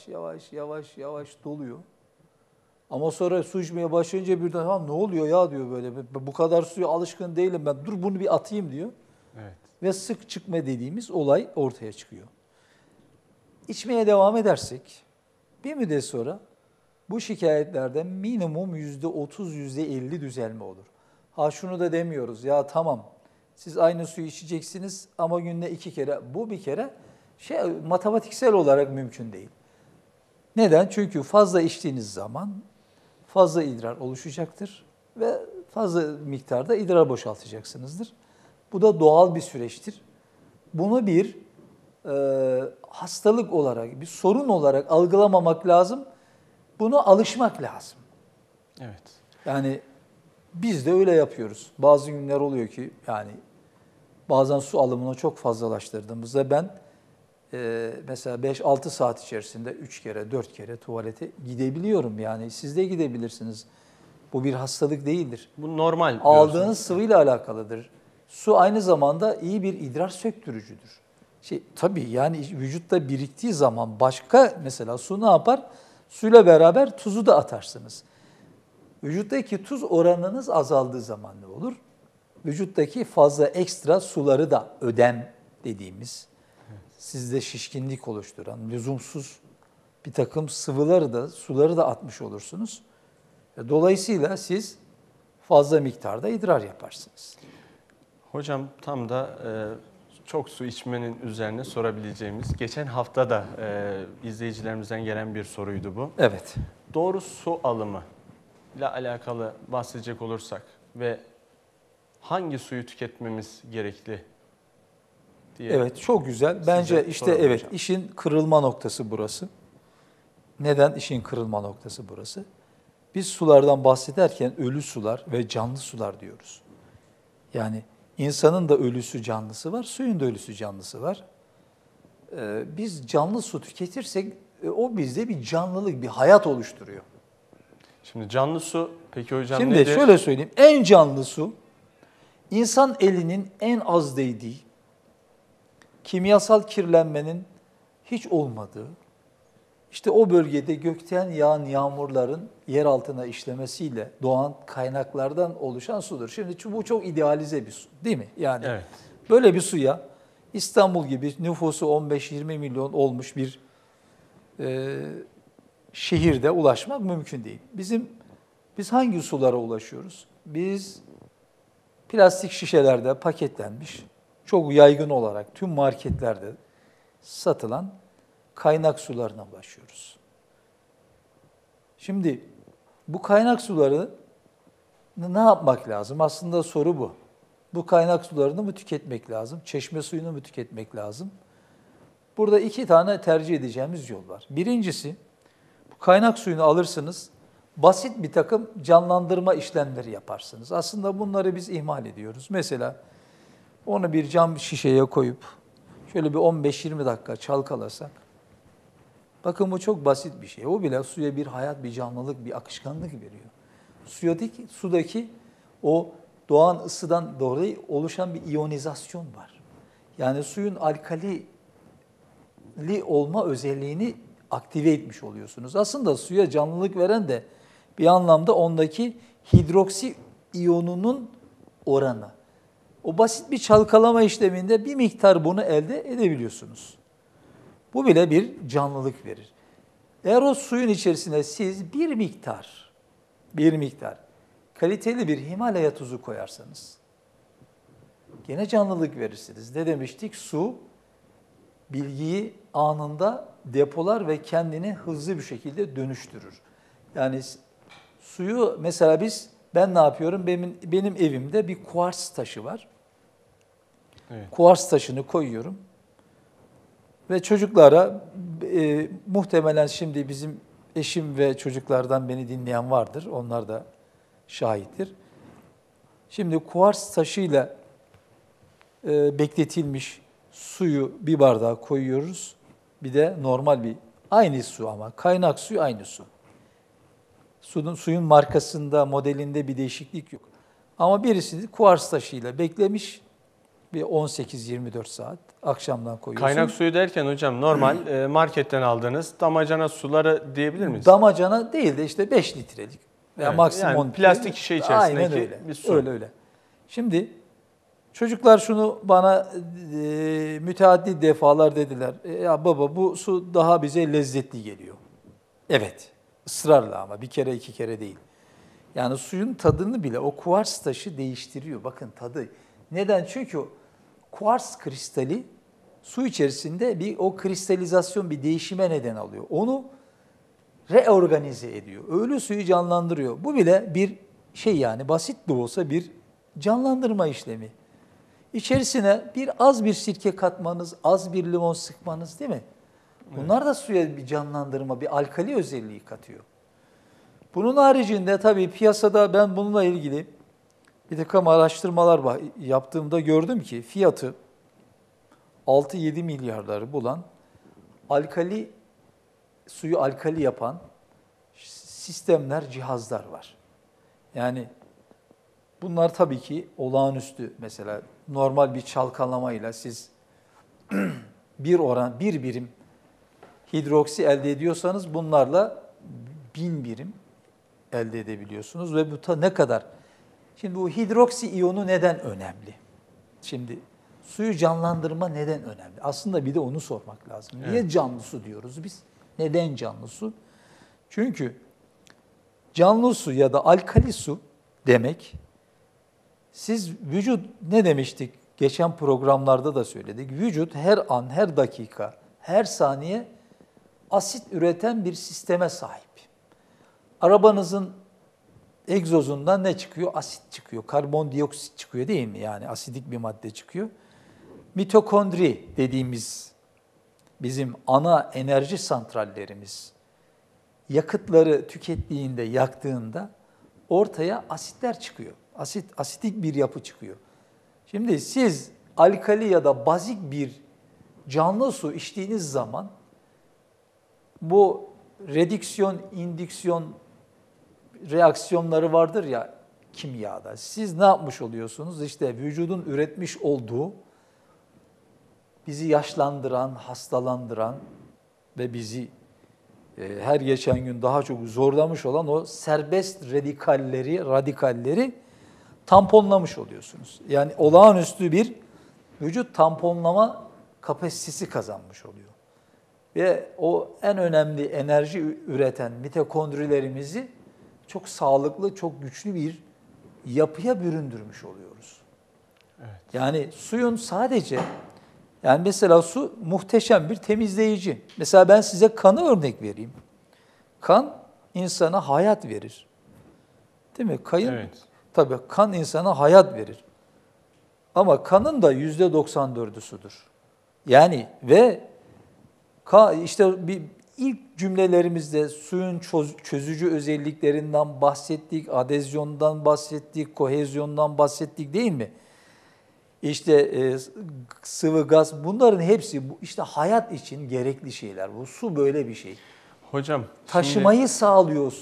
yavaş doluyor. Ama sonra su içmeye başlayınca birden ne oluyor ya diyor böyle. Bu kadar suya alışkın değilim ben. Dur bunu bir atayım diyor. Evet. Ve sık çıkma dediğimiz olay ortaya çıkıyor. İçmeye devam edersek bir müddet sonra bu şikayetlerde minimum %30, %50 düzelme olur. Şunu da demiyoruz ya tamam siz aynı suyu içeceksiniz ama günde 2 kere. Bu bir kere matematiksel olarak mümkün değil. Neden? Çünkü fazla içtiğiniz zaman fazla idrar oluşacaktır ve fazla miktarda idrar boşaltacaksınızdır. Bu da doğal bir süreçtir. Bunu bir hastalık olarak, bir sorun olarak algılamamak lazım. Buna alışmak lazım. Evet. Yani biz de öyle yapıyoruz. Bazı günler oluyor ki yani bazen su alımını çok fazlalaştırdığımızda ben mesela 5-6 saat içerisinde 3 kere, 4 kere tuvalete gidebiliyorum. Yani siz de gidebilirsiniz. Bu bir hastalık değildir. Bu normal. Aldığınız sıvıyla alakalıdır. Su aynı zamanda iyi bir idrar söktürücüdür. Tabii yani vücutta biriktiği zaman başka mesela su ne yapar? Suyla beraber tuzu da atarsınız. Vücuttaki tuz oranınız azaldığı zaman ne olur? Vücuttaki fazla ekstra suları da ödem dediğimiz, sizde şişkinlik oluşturan, lüzumsuz bir takım suları da atmış olursunuz. Dolayısıyla siz fazla miktarda idrar yaparsınız. Hocam tam da çok su içmenin üzerine sorabileceğimiz, geçen hafta da izleyicilerimizden gelen bir soruydu bu. Evet. Doğru su alımı ile alakalı bahsedecek olursak ve hangi suyu tüketmemiz gerekli diye. Evet, çok güzel. Bence işte evet, hocam, işin kırılma noktası burası. Neden işin kırılma noktası burası? Biz sulardan bahsederken ölü sular ve canlı sular diyoruz. Yani insanın da ölüsü canlısı var, suyun da ölüsü canlısı var. Biz canlı su tüketirsek o bizde bir canlılık, bir hayat oluşturuyor. Şimdi canlı su peki hocam Şimdi nedir? şöyle söyleyeyim, en canlı su insan elinin en az değdiği, kimyasal kirlenmenin hiç olmadığı, işte o bölgede gökten yağan yağmurların yer altına işlemesiyle doğan kaynaklardan oluşan sudur. Şimdi bu çok idealize bir su değil mi? Yani evet, böyle bir suya İstanbul gibi nüfusu 15-20 milyon olmuş bir şehirde ulaşmak mümkün değil. Biz hangi sulara ulaşıyoruz? Biz plastik şişelerde paketlenmiş, çok yaygın olarak tüm marketlerde satılan kaynak sularına ulaşıyoruz. Şimdi bu kaynak suları ne yapmak lazım? Aslında soru bu. Bu kaynak sularını mı tüketmek lazım? Çeşme suyunu mu tüketmek lazım? Burada 2 tane tercih edeceğimiz yol var. Birincisi, bu kaynak suyunu alırsınız, basit bir takım canlandırma işlemleri yaparsınız. Aslında bunları biz ihmal ediyoruz. Mesela onu bir cam şişeye koyup şöyle bir 15-20 dakika çalkalasak, bakın bu çok basit bir şey. O bile suya bir hayat, bir canlılık, bir akışkanlık veriyor. Sudaki o doğan ısıdan dolayı oluşan bir iyonizasyon var. Yani suyun alkalili olma özelliğini aktive etmiş oluyorsunuz. Aslında suya canlılık veren de bir anlamda ondaki hidroksi iyonunun oranı. O basit bir çalkalama işleminde bir miktar bunu elde edebiliyorsunuz. Bu bile bir canlılık verir. Eğer o suyun içerisine siz bir miktar kaliteli bir Himalaya tuzu koyarsanız gene canlılık verirsiniz. Ne demiştik? Su bilgiyi anında depolar ve kendini hızlı bir şekilde dönüştürür. Yani suyu mesela ben ne yapıyorum? Benim evimde bir kuars taşı var. Evet. Kuars taşını koyuyorum. Ve çocuklara muhtemelen şimdi bizim eşim ve çocuklardan beni dinleyen vardır. Onlar da şahittir. Şimdi kuars taşıyla bekletilmiş suyu bir bardağa koyuyoruz. Bir de normal aynı su ama kaynak suyu aynı su. Suyun markasında, modelinde bir değişiklik yok. Ama birisi kuars taşıyla beklemiş bir 18-24 saat akşamdan koyuyorsun. Kaynak suyu derken hocam normal marketten aldığınız damacana suları diyebilir miyiz? Damacana değil de işte 5 litrelik veya Evet, maksimum yani 10 litrelik. plastik şişe içerisindeki Aynen öyle. bir su. Öyle. Şimdi çocuklar şunu bana müteaddit defalar dediler. Ya baba bu su daha bize lezzetli geliyor. Evet, ısrarla ama bir kere iki kere değil. Yani suyun tadını bile o kuars taşı değiştiriyor. Bakın tadı. Neden? Çünkü kuars kristali su içerisinde o kristalizasyon bir değişime neden alıyor. Onu reorganize ediyor. Ölü suyu canlandırıyor. Bu bile bir yani basit de olsa bir canlandırma işlemi. İçerisine az bir sirke katmanız, az bir limon sıkmanız değil mi? Bunlar da suya bir canlandırma, bir alkali özelliği katıyor. Bunun haricinde tabii piyasada ben bununla ilgili bir takım araştırmalar yaptığımda gördüm ki fiyatı 6-7 milyarları bulan suyu alkali yapan sistemler, cihazlar var. Yani bunlar tabii ki olağanüstü. Mesela normal bir çalkalamayla siz bir birim hidroksi elde ediyorsanız bunlarla 1000 birim elde edebiliyorsunuz ve bu ne kadar? Şimdi bu hidroksi iyonu neden önemli? Şimdi suyu canlandırma neden önemli? Aslında bir de onu sormak lazım. Evet. Niye canlı su diyoruz biz? Neden canlı su? Çünkü canlı su ya da alkali su demek, vücut ne demiştik? Geçen programlarda da söyledik. Vücut her an, her dakika, her saniye asit üreten bir sisteme sahip. Arabanızın egzozundan ne çıkıyor? Asit çıkıyor, karbondioksit çıkıyor değil mi? Yani asidik bir madde çıkıyor. Mitokondri dediğimiz bizim ana enerji santrallerimiz yakıtları tükettiğinde, yaktığında ortaya asitler çıkıyor. Asitik bir yapı çıkıyor. Şimdi siz alkali ya da bazik bir canlı su içtiğiniz zaman bu redüksiyon, indüksiyon reaksiyonları vardır ya kimyada. Siz ne yapmış oluyorsunuz? İşte vücudun üretmiş olduğu bizi yaşlandıran, hastalandıran ve bizi her geçen gün daha çok zorlamış olan o serbest radikalleri tamponlamış oluyorsunuz. Yani olağanüstü bir vücut tamponlama kapasitesi kazanmış oluyor. Ve o en önemli enerji üreten mitokondrilerimizi çok sağlıklı, çok güçlü bir yapıya büründürmüş oluyoruz. Evet. Yani suyun yani mesela su muhteşem bir temizleyici. Mesela ben size kanı örnek vereyim. Kan insana hayat verir. Değil mi? Evet. Tabii kan insana hayat verir. Ama kanın da %94'ü sudur. Yani ve işte ilk cümlelerimizde suyun çözücü özelliklerinden bahsettik, adezyondan bahsettik, kohezyondan bahsettik değil mi? İşte sıvı gaz, bunların hepsi işte hayat için gerekli şeyler. Bu su böyle bir şey. Hocam Taşımayı sağlıyor su.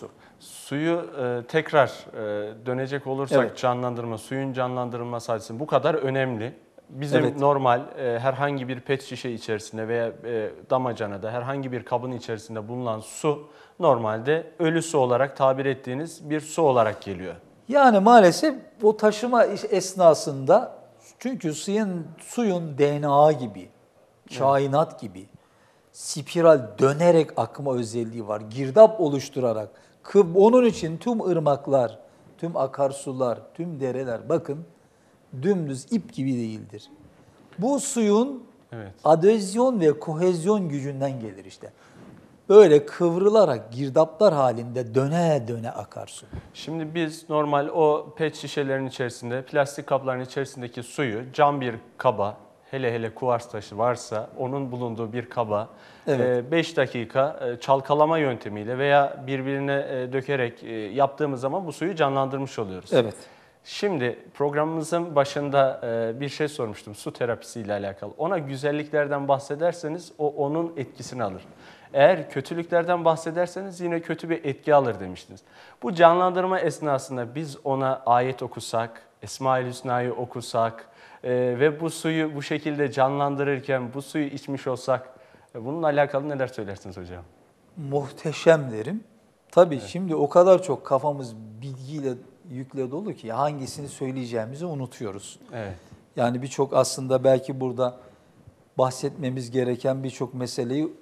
Suyu tekrar dönecek olursak Evet. canlandırma, suyun canlandırılması açısından bu kadar önemli. Bizim Evet. normal herhangi bir pet şişe içerisinde veya damacanada herhangi bir kabın içerisinde bulunan su normalde ölü su olarak tabir ettiğiniz bir su olarak geliyor. Yani maalesef o taşıma esnasında çünkü suyun DNA gibi, kainat gibi spiral dönerek akma özelliği var. Girdap oluşturarak. Onun için tüm ırmaklar, tüm akarsular, tüm dereler bakın dümdüz ip gibi değildir. Bu suyun Evet. adezyon ve kohezyon gücünden gelir işte. Böyle kıvrılarak girdaplar halinde döne döne akar su. Şimdi biz normal o pet şişelerin içerisinde, plastik kapların içerisindeki suyu cam bir kaba, hele hele kuvars taşı varsa onun bulunduğu bir kaba Evet. 5 dakika çalkalama yöntemiyle veya birbirine dökerek yaptığımız zaman bu suyu canlandırmış oluyoruz. Evet. Şimdi programımızın başında bir şey sormuştum su terapisiyle alakalı. Ona güzelliklerden bahsederseniz o onun etkisini alır. Eğer kötülüklerden bahsederseniz yine kötü bir etki alır demiştiniz. Bu canlandırma esnasında biz ona ayet okusak, Esma-ül Hüsna'yı okusak ve bu suyu bu şekilde canlandırırken bu suyu içmiş olsak bununla alakalı neler söylersiniz hocam? Muhteşem derim. Tabii şimdi o kadar çok kafamız bilgiyle, yükle dolu ki hangisini söyleyeceğimizi unutuyoruz. Evet. Yani birçok aslında belki burada bahsetmemiz gereken birçok meseleyi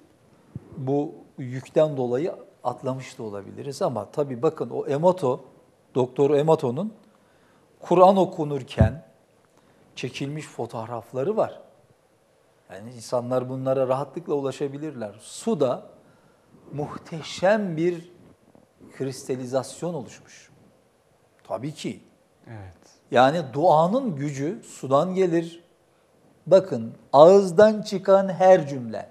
bu yükten dolayı atlamış da olabiliriz. Ama tabii bakın o Emoto, Doktor Emoto'nun Kur'an okunurken çekilmiş fotoğrafları var. Yani insanlar bunlara rahatlıkla ulaşabilirler. Suda muhteşem bir kristalizasyon oluşmuş. Tabii ki. Evet. Yani duanın gücü sudan gelir. Bakın ağızdan çıkan her cümle,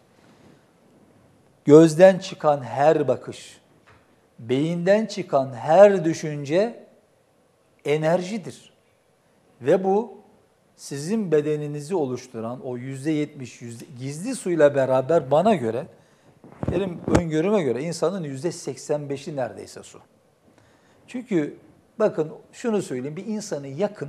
gözden çıkan her bakış, beyinden çıkan her düşünce enerjidir. Ve bu sizin bedeninizi oluşturan o %70 gizli suyla beraber bana göre, benim öngörüme göre insanın %85'i neredeyse su. Çünkü bakın şunu söyleyeyim, bir insanı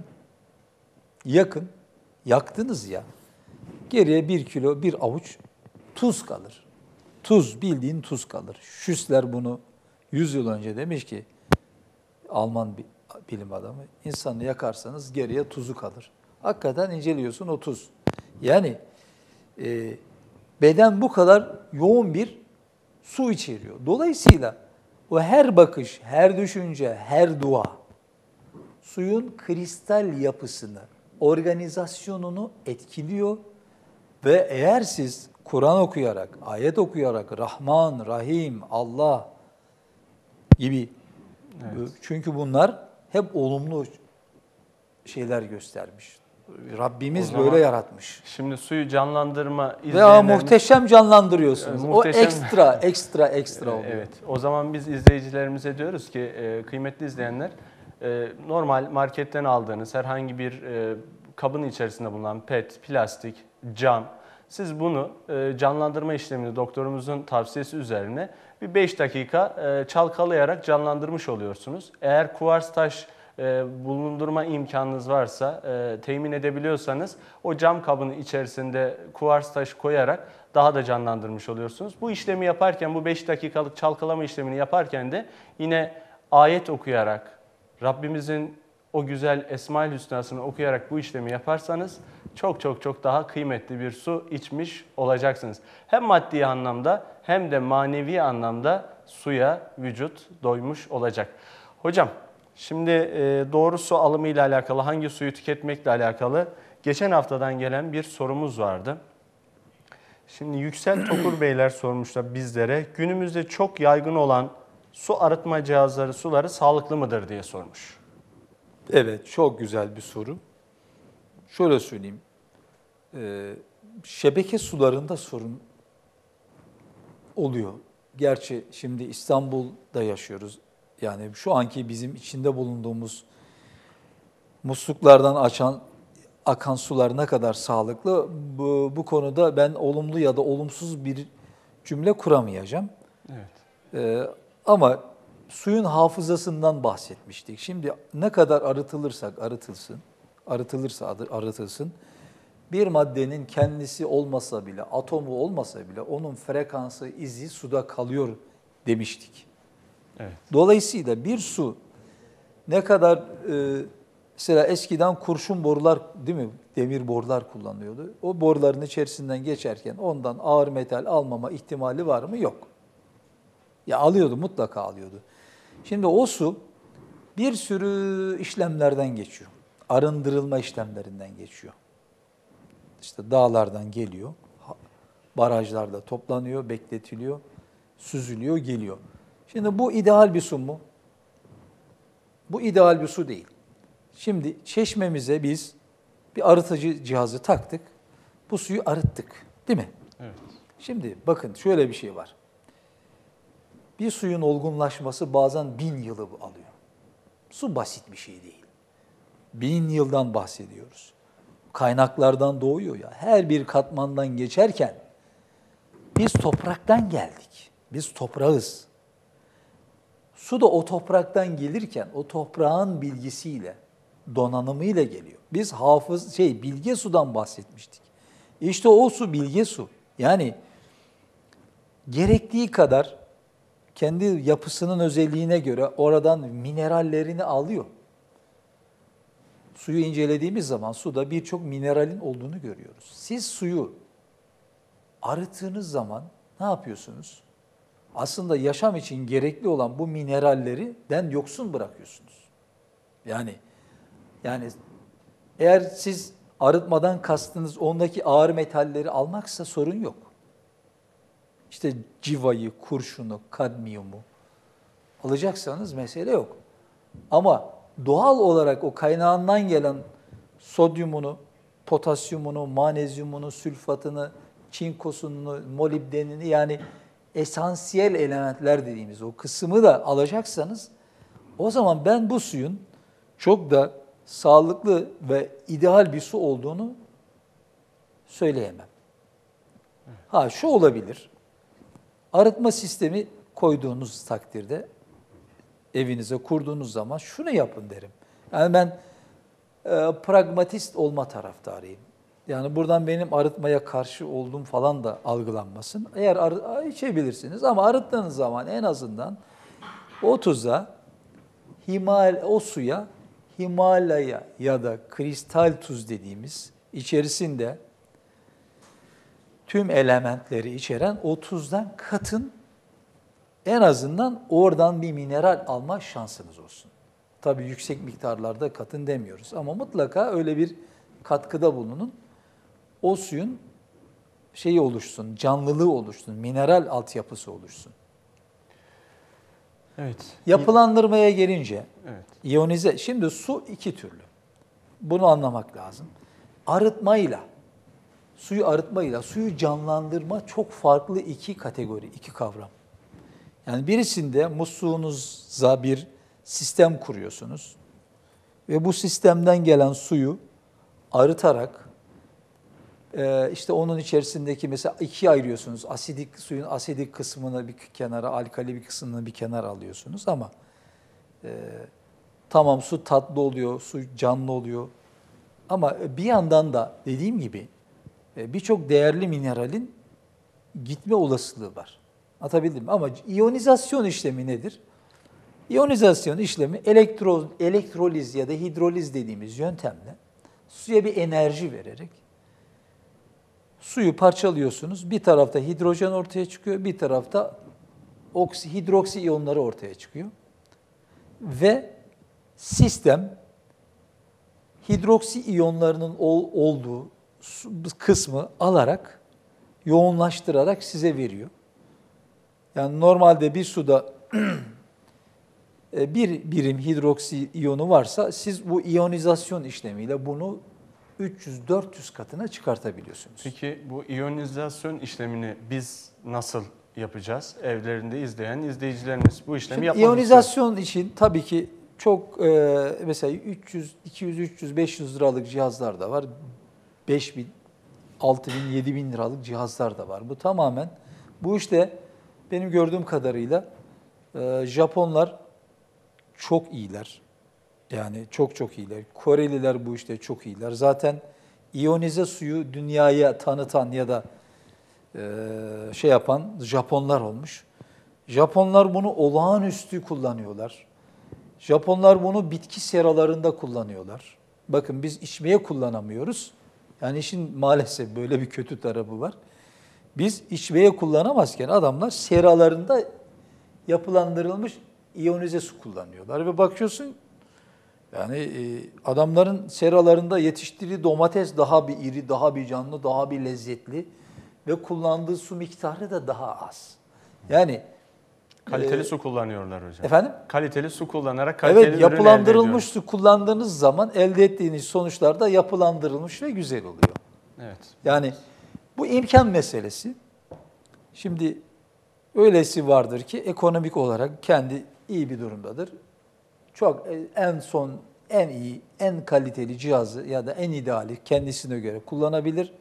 yaktınız ya, geriye 1 kilo, 1 avuç tuz kalır. Tuz, bildiğin tuz kalır. Schüssler bunu 100 yıl önce demiş ki, Alman bir bilim adamı, insanı yakarsanız geriye tuzu kalır. Hakikaten inceliyorsun o tuz. Yani beden bu kadar yoğun bir su içeriyor. Dolayısıyla o her bakış, her düşünce, her dua suyun kristal yapısını, organizasyonunu etkiliyor ve eğer siz Kur'an okuyarak, ayet okuyarak Rahman, Rahim, Allah gibi çünkü bunlar hep olumlu şeyler göstermiş. Rabbimiz böyle yaratmış. Şimdi suyu canlandırma Ve izleyenlerimiz... muhteşem canlandırıyorsunuz. Muhteşem. O ekstra oluyor. Evet, o zaman biz izleyicilerimize diyoruz ki kıymetli izleyenler normal marketten aldığınız herhangi bir kabın içerisinde bulunan pet, plastik, cam siz bunu canlandırma işlemini doktorumuzun tavsiyesi üzerine bir 5 dakika çalkalayarak canlandırmış oluyorsunuz. Eğer kuvars taş bulundurma imkanınız varsa, temin edebiliyorsanız o cam kabın içerisinde kuvars taş koyarak daha da canlandırmış oluyorsunuz. Bu işlemi yaparken, bu 5 dakikalık çalkalama işlemini yaparken de yine ayet okuyarak, Rabbimizin o güzel Esma-ül Hüsna'sını okuyarak bu işlemi yaparsanız çok çok çok daha kıymetli bir su içmiş olacaksınız. Hem maddi anlamda hem de manevi anlamda suya vücut doymuş olacak. Hocam, şimdi doğru su alımı ile alakalı, hangi suyu tüketmekle alakalı geçen haftadan gelen bir sorumuz vardı. Şimdi Yüksel Tokur Beyler sormuşlar bizlere. Günümüzde çok yaygın olan su arıtma cihazları suları sağlıklı mıdır diye sormuş. Evet, çok güzel bir soru. Şöyle söyleyeyim. Şebeke sularında sorun oluyor. Gerçi şimdi İstanbul'da yaşıyoruz. Yani şu anki bizim içinde bulunduğumuz musluklardan akan sular ne kadar sağlıklı? Bu konuda ben olumlu ya da olumsuz bir cümle kuramayacağım. Evet. Ama suyun hafızasından bahsetmiştik. Şimdi ne kadar arıtılsın, bir maddenin kendisi olmasa bile, atomu olmasa bile onun frekansı, izi suda kalıyor demiştik. Evet. Dolayısıyla bir su ne kadar mesela eskiden kurşun borular, değil mi? Demir borular kullanılıyordu. O boruların içerisinden geçerken ondan ağır metal almama ihtimali var mı? Yok. Ya alıyordu, mutlaka alıyordu. Şimdi o su bir sürü işlemlerden geçiyor. Arındırılma işlemlerinden geçiyor. İşte dağlardan geliyor, barajlarda toplanıyor, bekletiliyor, süzülüyor, geliyor. Şimdi bu ideal bir su mu? Bu ideal bir su değil. Şimdi çeşmemize biz bir arıtıcı cihazı taktık, bu suyu arıttık, değil mi? Evet. Şimdi bakın şöyle bir şey var. Bir suyun olgunlaşması bazen 1000 yılı alıyor. Su basit bir şey değil. 1000 yıldan bahsediyoruz. Kaynaklardan doğuyor ya. Her bir katmandan geçerken biz topraktan geldik. Biz toprağız. Su da o topraktan gelirken o toprağın bilgisiyle, donanımıyla geliyor. Biz bilge sudan bahsetmiştik. İşte o su bilge su. Yani gerektiği kadar kendi yapısının özelliğine göre oradan minerallerini alıyor. Suyu incelediğimiz zaman suda birçok mineralin olduğunu görüyoruz. Siz suyu arıttığınız zaman ne yapıyorsunuz? Aslında yaşam için gerekli olan bu minerallerden yoksun bırakıyorsunuz. Yani eğer siz arıtmadan kastınız ondaki ağır metalleri almaksa sorun yok. İşte civayı, kurşunu, kadmiyumu alacaksanız mesele yok. Ama doğal olarak o kaynağından gelen sodyumunu, potasyumunu, manezyumunu, sülfatını, çinkosunu, molibdenini yani esansiyel elementler dediğimiz o kısmı da alacaksanız o zaman ben bu suyun çok da sağlıklı ve ideal bir su olduğunu söyleyemem. Ha şu olabilir. Arıtma sistemi koyduğunuz takdirde evinize kurduğunuz zaman şunu yapın derim. Yani ben pragmatist olma taraftarıyım. Yani buradan benim arıtmaya karşı olduğum falan da algılanmasın. Eğer içebilirsiniz ama arıttığınız zaman en azından o tuza, o suya Himalaya ya da kristal tuz dediğimiz içerisinde tüm elementleri içeren o tuzdan katın, en azından oradan bir mineral alma şansınız olsun. Tabii yüksek miktarlarda katın demiyoruz ama mutlaka öyle bir katkıda bulunun. O suyun şeyi oluşsun, canlılığı oluşsun, mineral altyapısı oluşsun. Evet. Yapılandırmaya gelince, Evet. iyonize, şimdi su iki türlü. Bunu anlamak lazım. Suyu canlandırma çok farklı iki kategori, iki kavram. Yani birisinde musluğunuza bir sistem kuruyorsunuz ve bu sistemden gelen suyu arıtarak işte onun içerisindeki mesela ikiye ayırıyorsunuz. Suyun asidik kısmını bir kenara, alkali bir kısmını bir kenara alıyorsunuz ama tamam su tatlı oluyor, su canlı oluyor. Ama bir yandan da dediğim gibi birçok değerli mineralin gitme olasılığı var. Anlatabildim mi? Ama iyonizasyon işlemi nedir? İyonizasyon işlemi elektroliz ya da hidroliz dediğimiz yöntemle suya bir enerji vererek suyu parçalıyorsunuz. Bir tarafta hidrojen ortaya çıkıyor, bir tarafta hidroksi iyonları ortaya çıkıyor. Ve sistem hidroksi iyonlarının olduğu kısmı alarak, yoğunlaştırarak size veriyor. Yani normalde bir suda bir birim hidroksi iyonu varsa siz bu iyonizasyon işlemiyle bunu 300-400 katına çıkartabiliyorsunuz. Peki bu iyonizasyon işlemini biz nasıl yapacağız? Evlerinde izleyen izleyicilerimiz bu işlemi yapmak istiyor. İyonizasyon için tabii ki çok mesela 300, 200, 300, 500 liralık cihazlar da var. 5.000, 6.000, 7.000 liralık cihazlar da var. Bu tamamen bu işte benim gördüğüm kadarıyla Japonlar çok iyiler. Yani çok çok iyiler. Koreliler bu işte çok iyiler. Zaten iyonize suyu dünyaya tanıtan ya da şey yapan Japonlar olmuş. Japonlar bunu olağanüstü kullanıyorlar. Japonlar bunu bitki seralarında kullanıyorlar. Bakın biz içmeye kullanamıyoruz. Yani işin maalesef böyle bir kötü tarafı var. Biz içmeye kullanamazken adamlar seralarında yapılandırılmış iyonize su kullanıyorlar. Ve bakıyorsun yani adamların seralarında yetiştirdiği domates daha bir iri, daha bir canlı, daha bir lezzetli ve kullandığı su miktarı da daha az. Yani Kaliteli su kullanıyorlar hocam. efendim? Kaliteli su kullanarak kaliteli Evet, ürün elde yapılandırılmış ediyoruz. su kullandığınız zaman elde ettiğiniz sonuçlar da yapılandırılmış ve güzel oluyor. Evet. Yani bu imkan meselesi. Şimdi öylesi vardır ki ekonomik olarak kendi iyi bir durumdadır. Çok en son, en iyi, en kaliteli cihazı ya da en ideali kendisine göre kullanabilir.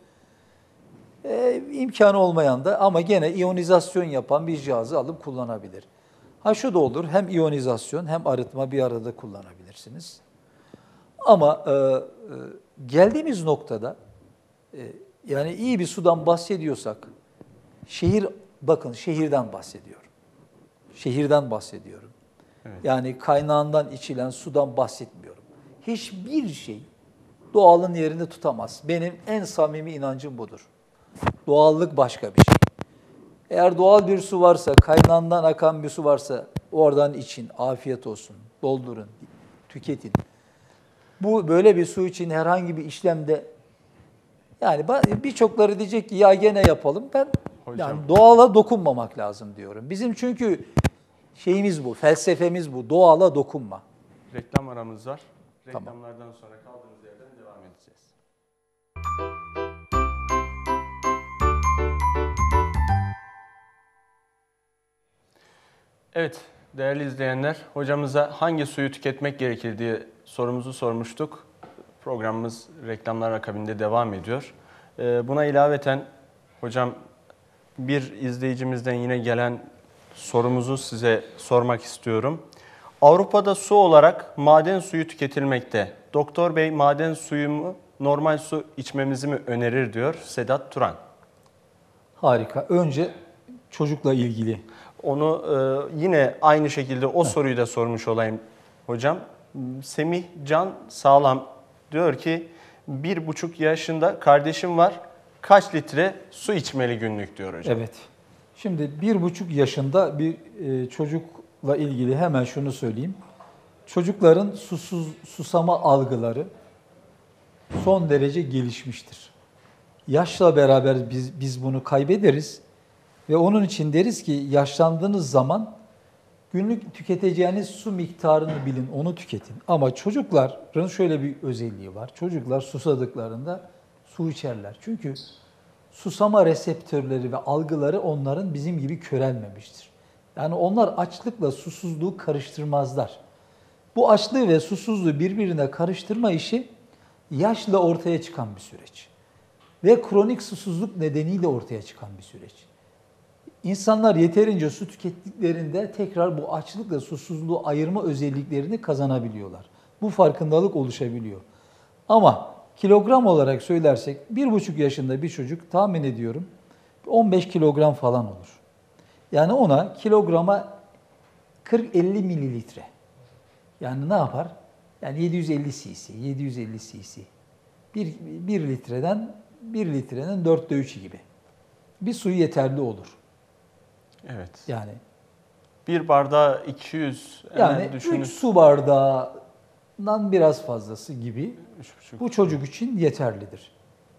İmkanı olmayan da ama gene iyonizasyon yapan bir cihazı alıp kullanabilir. Ha şu da olur, hem iyonizasyon hem arıtma bir arada kullanabilirsiniz. Ama geldiğimiz noktada yani iyi bir sudan bahsediyorsak, bakın şehirden bahsediyorum. Şehirden bahsediyorum. Evet. Yani kaynağından içilen sudan bahsetmiyorum. Hiçbir şey doğalın yerini tutamaz. Benim en samimi inancım budur. Doğallık başka bir şey. Eğer doğal bir su varsa, kaynağından akan bir su varsa oradan için, afiyet olsun, doldurun, tüketin. Bu böyle bir su için herhangi bir işlemde yani birçokları diyecek ki ya gene yapalım. Ben Hocam. yani doğala dokunmamak lazım diyorum. Bizim çünkü şeyimiz bu, felsefemiz bu. Doğala dokunma. Reklam aramız var. Tamam. Reklamlardan sonra kaldığımız yerden devam edeceğiz. Evet, değerli izleyenler, hocamıza hangi suyu tüketmek gerekir diye sorumuzu sormuştuk. Programımız reklamlar akabinde devam ediyor. Buna ilaveten hocam bir izleyicimizden yine gelen sorumuzu size sormak istiyorum. Avrupa'da su olarak maden suyu tüketilmekte. Doktor Bey maden suyu mu, normal su içmemizi mi önerir diyor Sedat Turan. Harika. Önce çocukla ilgili. Onu yine aynı şekilde o soruyu da sormuş olayım hocam. Semih Can Sağlam diyor ki 1,5 yaşında kardeşim var. Kaç litre su içmeli günlük diyor hocam. Evet. Şimdi 1,5 yaşında bir çocukla ilgili hemen şunu söyleyeyim. Çocukların susama algıları son derece gelişmiştir. Yaşla beraber biz bunu kaybederiz ve onun için deriz ki yaşlandığınız zaman günlük tüketeceğiniz su miktarını bilin, onu tüketin. Ama çocukların şöyle bir özelliği var. Çocuklar susadıklarında su içerler. Çünkü susama reseptörleri ve algıları onların bizim gibi körelmemiştir. Yani onlar açlıkla susuzluğu karıştırmazlar. Bu açlığı ve susuzluğu birbirine karıştırma işi yaşla ortaya çıkan bir süreç. Ve kronik susuzluk nedeniyle ortaya çıkan bir süreç. İnsanlar yeterince su tükettiklerinde tekrar bu açlıkla susuzluğu ayırma özelliklerini kazanabiliyorlar. Bu farkındalık oluşabiliyor. Ama kilogram olarak söylersek 1,5 yaşında bir çocuk tahmin ediyorum 15 kilogram falan olur. Yani ona kilograma 40-50 mililitre. Yani ne yapar? Yani 750 cc, 750 cc. 1 litrenin 4'te 3'ü gibi. Bir suyu yeterli olur. Evet. Yani Bir bardağı 200 yani hemen düşünün. 3 su bardağından biraz fazlası gibi 3,5. bu çocuk için yeterlidir.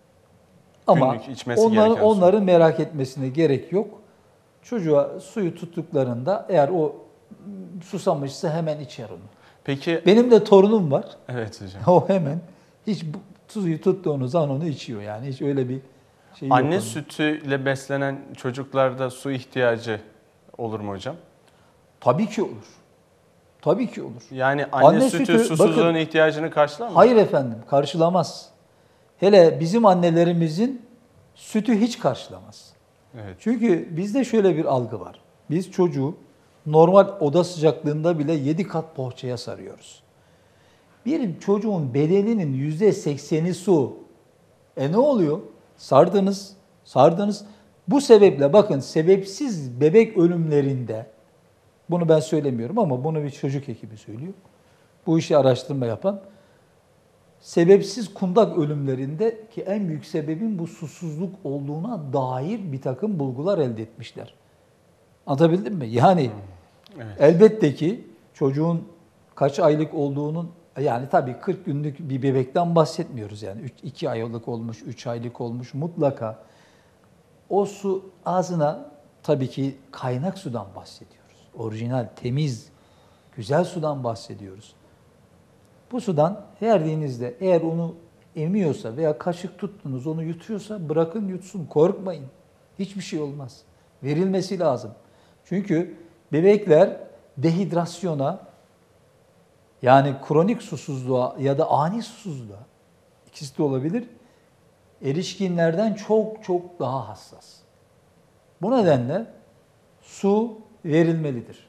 Ama Günlük içmesi gereken su. onların merak etmesine gerek yok. Çocuğa suyu tuttuklarında eğer o susamışsa hemen içer onu. Peki, Benim de torunum var. evet hocam. O hemen hiç suyu tuttuğunuz zaman onu içiyor yani. Hiç öyle bir şey yok. Anne onun. sütüyle beslenen çocuklarda su ihtiyacı olur mu hocam? Tabii ki olur. Tabii ki olur. Yani anne Anne sütü sütü, susuzluğun bakın, ihtiyacını karşılar mı? Hayır efendim, karşılamaz. Hele bizim annelerimizin sütü hiç karşılamaz. Evet. Çünkü bizde şöyle bir algı var. Biz çocuğu Normal oda sıcaklığında bile 7 kat poğaçaya sarıyoruz. Bir çocuğun bedeninin %80'i su. Ne oluyor? Sardınız. Bu sebeple bakın sebepsiz bebek ölümlerinde, bunu ben söylemiyorum ama bunu bir çocuk hekibi söylüyor. Bu işi araştırma yapan, sebepsiz kundak ölümlerindeki en büyük sebebin bu susuzluk olduğuna dair bir takım bulgular elde etmişler. Anlatabildim mi? Yani Evet. elbette ki çocuğun kaç aylık olduğunun, yani tabii 40 günlük bir bebekten bahsetmiyoruz yani. 2 aylık olmuş, 3 aylık olmuş mutlaka. O su ağzına, tabii ki kaynak sudan bahsediyoruz. Orijinal, temiz, güzel sudan bahsediyoruz. Bu sudan verdiğinizde eğer onu emiyorsa veya kaşık tuttunuz onu yutuyorsa bırakın yutsun, korkmayın. Hiçbir şey olmaz. Verilmesi lazım. Çünkü bebekler dehidrasyona, yani kronik susuzluğa ya da ani susuzluğa, ikisi de olabilir, erişkinlerden çok çok daha hassas. Bu nedenle su verilmelidir.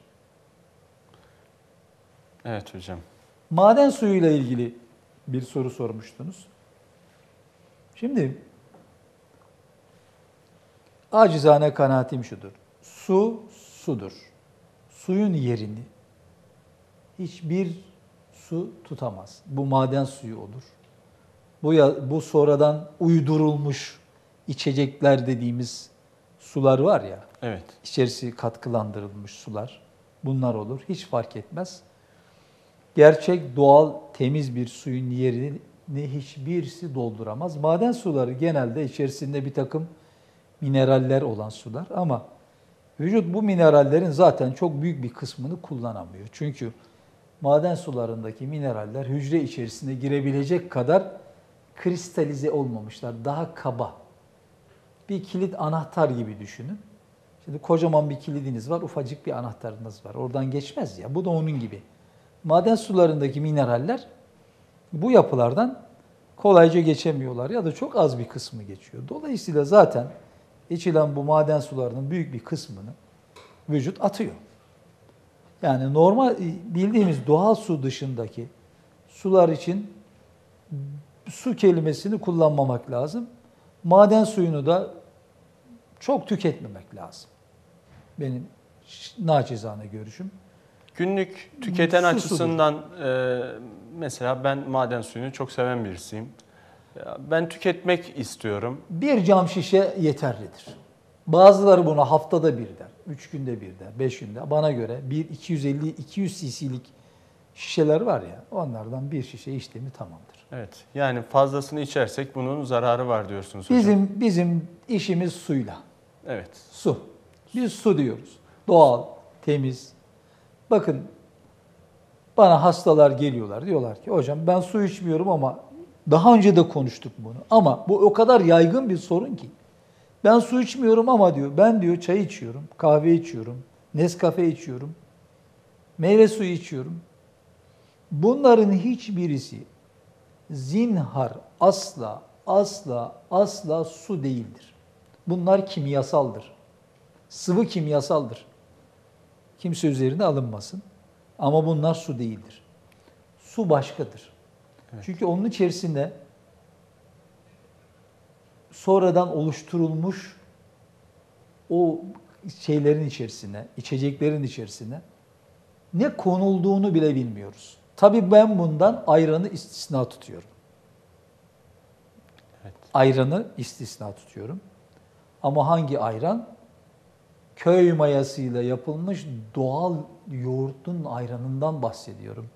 Evet hocam. Maden suyuyla ilgili bir soru sormuştunuz. Şimdi acizane kanaatim şudur. Su, sudur. Suyun yerini hiçbir su tutamaz. Bu maden suyu olur. Bu sonradan uydurulmuş içecekler dediğimiz sular var ya, Evet. içerisi katkılandırılmış sular. Bunlar olur. Hiç fark etmez. Gerçek, doğal, temiz bir suyun yerini hiçbirisi dolduramaz. Maden suları genelde içerisinde bir takım mineraller olan sular ama vücut bu minerallerin zaten çok büyük bir kısmını kullanamıyor. Çünkü maden sularındaki mineraller hücre içerisine girebilecek kadar kristalize olmamışlar. Daha kaba. Bir kilit anahtar gibi düşünün. Şimdi kocaman bir kilidiniz var, ufacık bir anahtarınız var. Oradan geçmez ya. Bu da onun gibi. Maden sularındaki mineraller bu yapılardan kolayca geçemiyorlar ya da çok az bir kısmı geçiyor. Dolayısıyla zaten içilen bu maden sularının büyük bir kısmını vücut atıyor. Yani normal bildiğimiz doğal su dışındaki sular için su kelimesini kullanmamak lazım. Maden suyunu da çok tüketmemek lazım. Benim naçizane görüşüm. Günlük tüketen Su açısından mesela ben maden suyunu çok seven birisiyim. Ben tüketmek istiyorum. Bir cam şişe yeterlidir. Bazıları buna haftada bir der, 3 günde bir der, 5 günde. Bana göre 250-200 cc'lik şişeler var ya, onlardan bir şişe içti mi tamamdır. Evet. Yani fazlasını içersek bunun zararı var diyorsunuz hocam. Bizim işimiz suyla. Evet. Su. Biz su diyoruz. Doğal, temiz. Bakın bana hastalar geliyorlar. Diyorlar ki hocam ben su içmiyorum ama daha önce de konuştuk bunu. Ama bu o kadar yaygın bir sorun ki. Ben su içmiyorum ama diyor ben diyor çay içiyorum, kahve içiyorum, Nescafe içiyorum, meyve suyu içiyorum. Bunların hiçbirisi zinhar asla su değildir. Bunlar kimyasaldır. Sıvı kimyasaldır. Kimse üzerine alınmasın. Ama bunlar su değildir. Su başkadır. Evet. Çünkü onun içerisinde sonradan oluşturulmuş o şeylerin içerisine, içeceklerin içerisine ne konulduğunu bile bilmiyoruz. Tabii ben bundan ayranı istisna tutuyorum. Evet. Ayranı istisna tutuyorum. Ama hangi ayran? Köy mayasıyla yapılmış doğal yoğurtun ayranından bahsediyorum.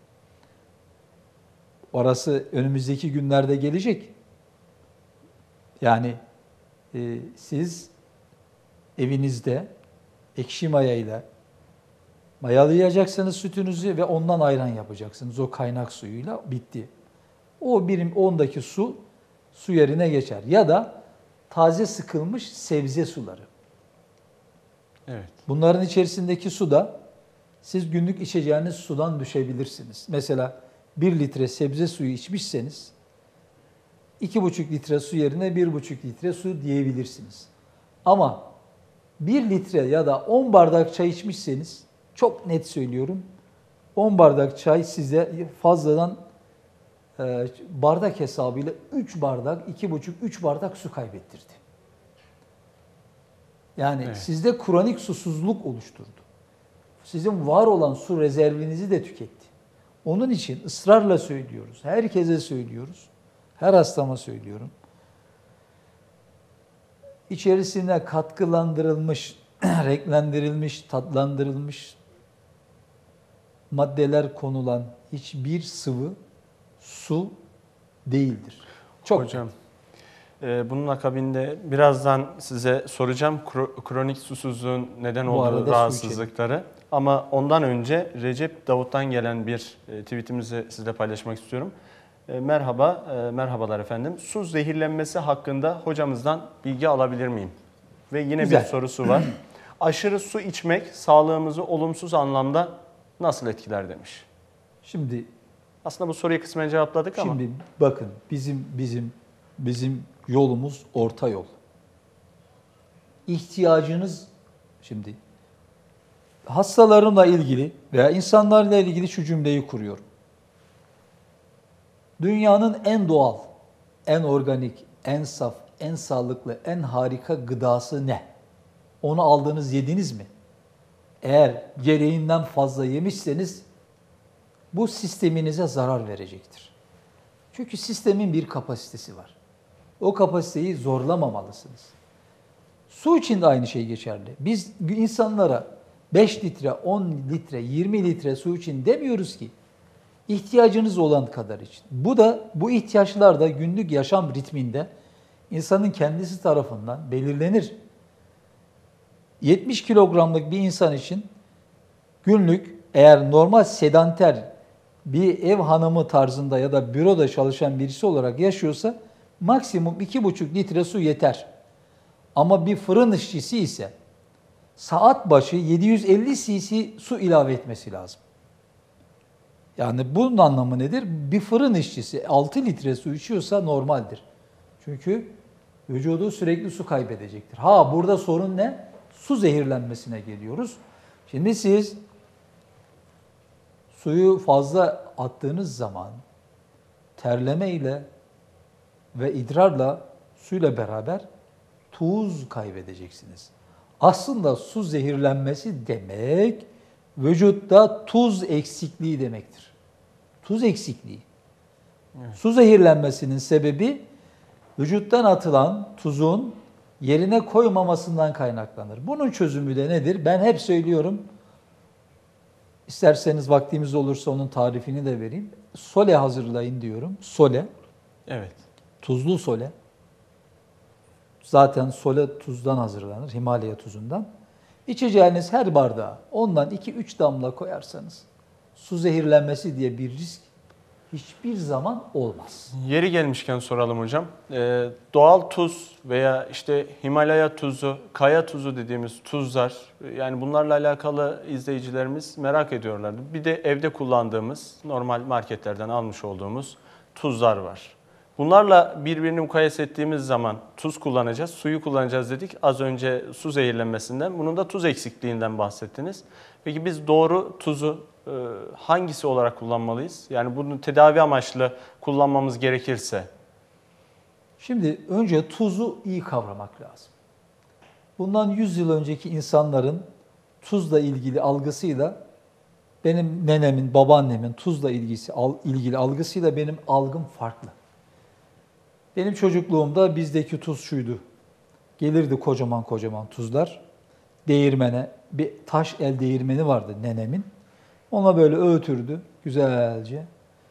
Orası önümüzdeki günlerde gelecek. Yani siz evinizde ekşi mayayla mayalayacaksınız sütünüzü ve ondan ayran yapacaksınız. O kaynak suyuyla bitti. O birim ondaki su yerine geçer. Ya da taze sıkılmış sebze suları. Evet. Bunların içerisindeki su da siz günlük içeceğiniz sudan düşebilirsiniz. Mesela 1 litre sebze suyu içmişseniz 2,5 litre su yerine 1,5 litre su diyebilirsiniz. Ama 1 litre ya da 10 bardak çay içmişseniz çok net söylüyorum. 10 bardak çay size fazladan bardak hesabıyla 3 bardak, 2,5-3 bardak su kaybettirdi. Yani Evet. sizde kronik susuzluk oluşturdu. Sizin var olan su rezervinizi de tüketti. Onun için ısrarla söylüyoruz. Herkese söylüyoruz. Her hastama söylüyorum. İçerisine katkılandırılmış, renklendirilmiş, tatlandırılmış maddeler konulan hiçbir sıvı su değildir. Çok Hocam, bunun akabinde birazdan size soracağım kronik susuzluğun neden Bu arada olduğu su rahatsızlıkları. Ama ondan önce Recep Davut'tan gelen bir tweetimizi sizle paylaşmak istiyorum. Merhaba, merhabalar efendim. Su zehirlenmesi hakkında hocamızdan bilgi alabilir miyim? Ve yine Güzel. bir sorusu var. Aşırı su içmek sağlığımızı olumsuz anlamda nasıl etkiler demiş. Şimdi Aslında bu soruyu kısmen cevapladık ama. Şimdi bakın bizim yolumuz orta yol. İhtiyacınız şimdi hastalarımla ilgili veya insanlarla ilgili şu cümleyi kuruyorum. Dünyanın en doğal, en organik, en saf, en sağlıklı, en harika gıdası ne? Onu aldınız, yediniz mi? Eğer gereğinden fazla yemişseniz bu sisteminize zarar verecektir. Çünkü sistemin bir kapasitesi var. O kapasiteyi zorlamamalısınız. Su için de aynı şey geçerli. Biz insanlara 5 litre, 10 litre, 20 litre su için demiyoruz ki. İhtiyacınız olan kadar için. Bu ihtiyaçlar da günlük yaşam ritminde insanın kendisi tarafından belirlenir. 70 kilogramlık bir insan için günlük eğer normal sedanter bir ev hanımı tarzında ya da büroda çalışan birisi olarak yaşıyorsa maksimum 2,5 litre su yeter. Ama bir fırın işçisi ise saat başı 750 cc su ilave etmesi lazım. Yani bunun anlamı nedir? Bir fırın işçisi 6 litre su içiyorsa normaldir. Çünkü vücudu sürekli su kaybedecektir. Burada sorun ne? Su zehirlenmesine geliyoruz. Şimdi siz suyu fazla attığınız zaman terleme ile ve idrarla suyla beraber tuz kaybedeceksiniz. Aslında su zehirlenmesi demek vücutta tuz eksikliği demektir. Tuz eksikliği. Evet. Su zehirlenmesinin sebebi vücuttan atılan tuzun yerine koymamasından kaynaklanır. Bunun çözümü de nedir? Ben hep söylüyorum. İsterseniz vaktimiz olursa onun tarifini de vereyim. Sole hazırlayın diyorum. Sole. Evet. Tuzlu sole. Zaten sole tuzdan hazırlanır. Himalaya tuzundan. İçeceğiniz her bardağa ondan 2-3 damla koyarsanız su zehirlenmesi diye bir risk hiçbir zaman olmaz. Yeri gelmişken soralım hocam. Doğal tuz veya işte Himalaya tuzu, kaya tuzu dediğimiz tuzlar, yani bunlarla alakalı izleyicilerimiz merak ediyorlardı. Bir de evde kullandığımız, normal marketlerden almış olduğumuz tuzlar var. Bunlarla birbirini mukayese ettiğimiz zaman tuz kullanacağız, suyu kullanacağız dedik. Az önce su zehirlenmesinden, bunun da tuz eksikliğinden bahsettiniz. Peki biz doğru tuzu hangisi olarak kullanmalıyız? Yani bunu tedavi amaçlı kullanmamız gerekirse. Şimdi önce tuzu iyi kavramak lazım. Bundan 100 yıl önceki insanların tuzla ilgili algısıyla benim nenemin, babaannemin tuzla ilgili algısıyla benim algım farklı. Benim çocukluğumda bizdeki tuz şuydu. Gelirdi kocaman kocaman tuzlar. Değirmene, bir taş el değirmeni vardı nenemin. Ona böyle öğütürdü güzelce.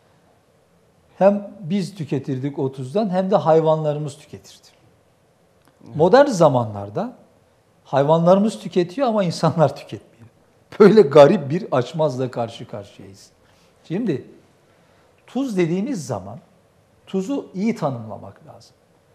Hem biz tüketirdik o tuzdan hem de hayvanlarımız tüketirdi. Modern zamanlarda hayvanlarımız tüketiyor ama insanlar tüketmiyor. Böyle garip bir açmazla karşı karşıyayız. Şimdi tuz dediğimiz zaman tuzu iyi tanımlamak lazım.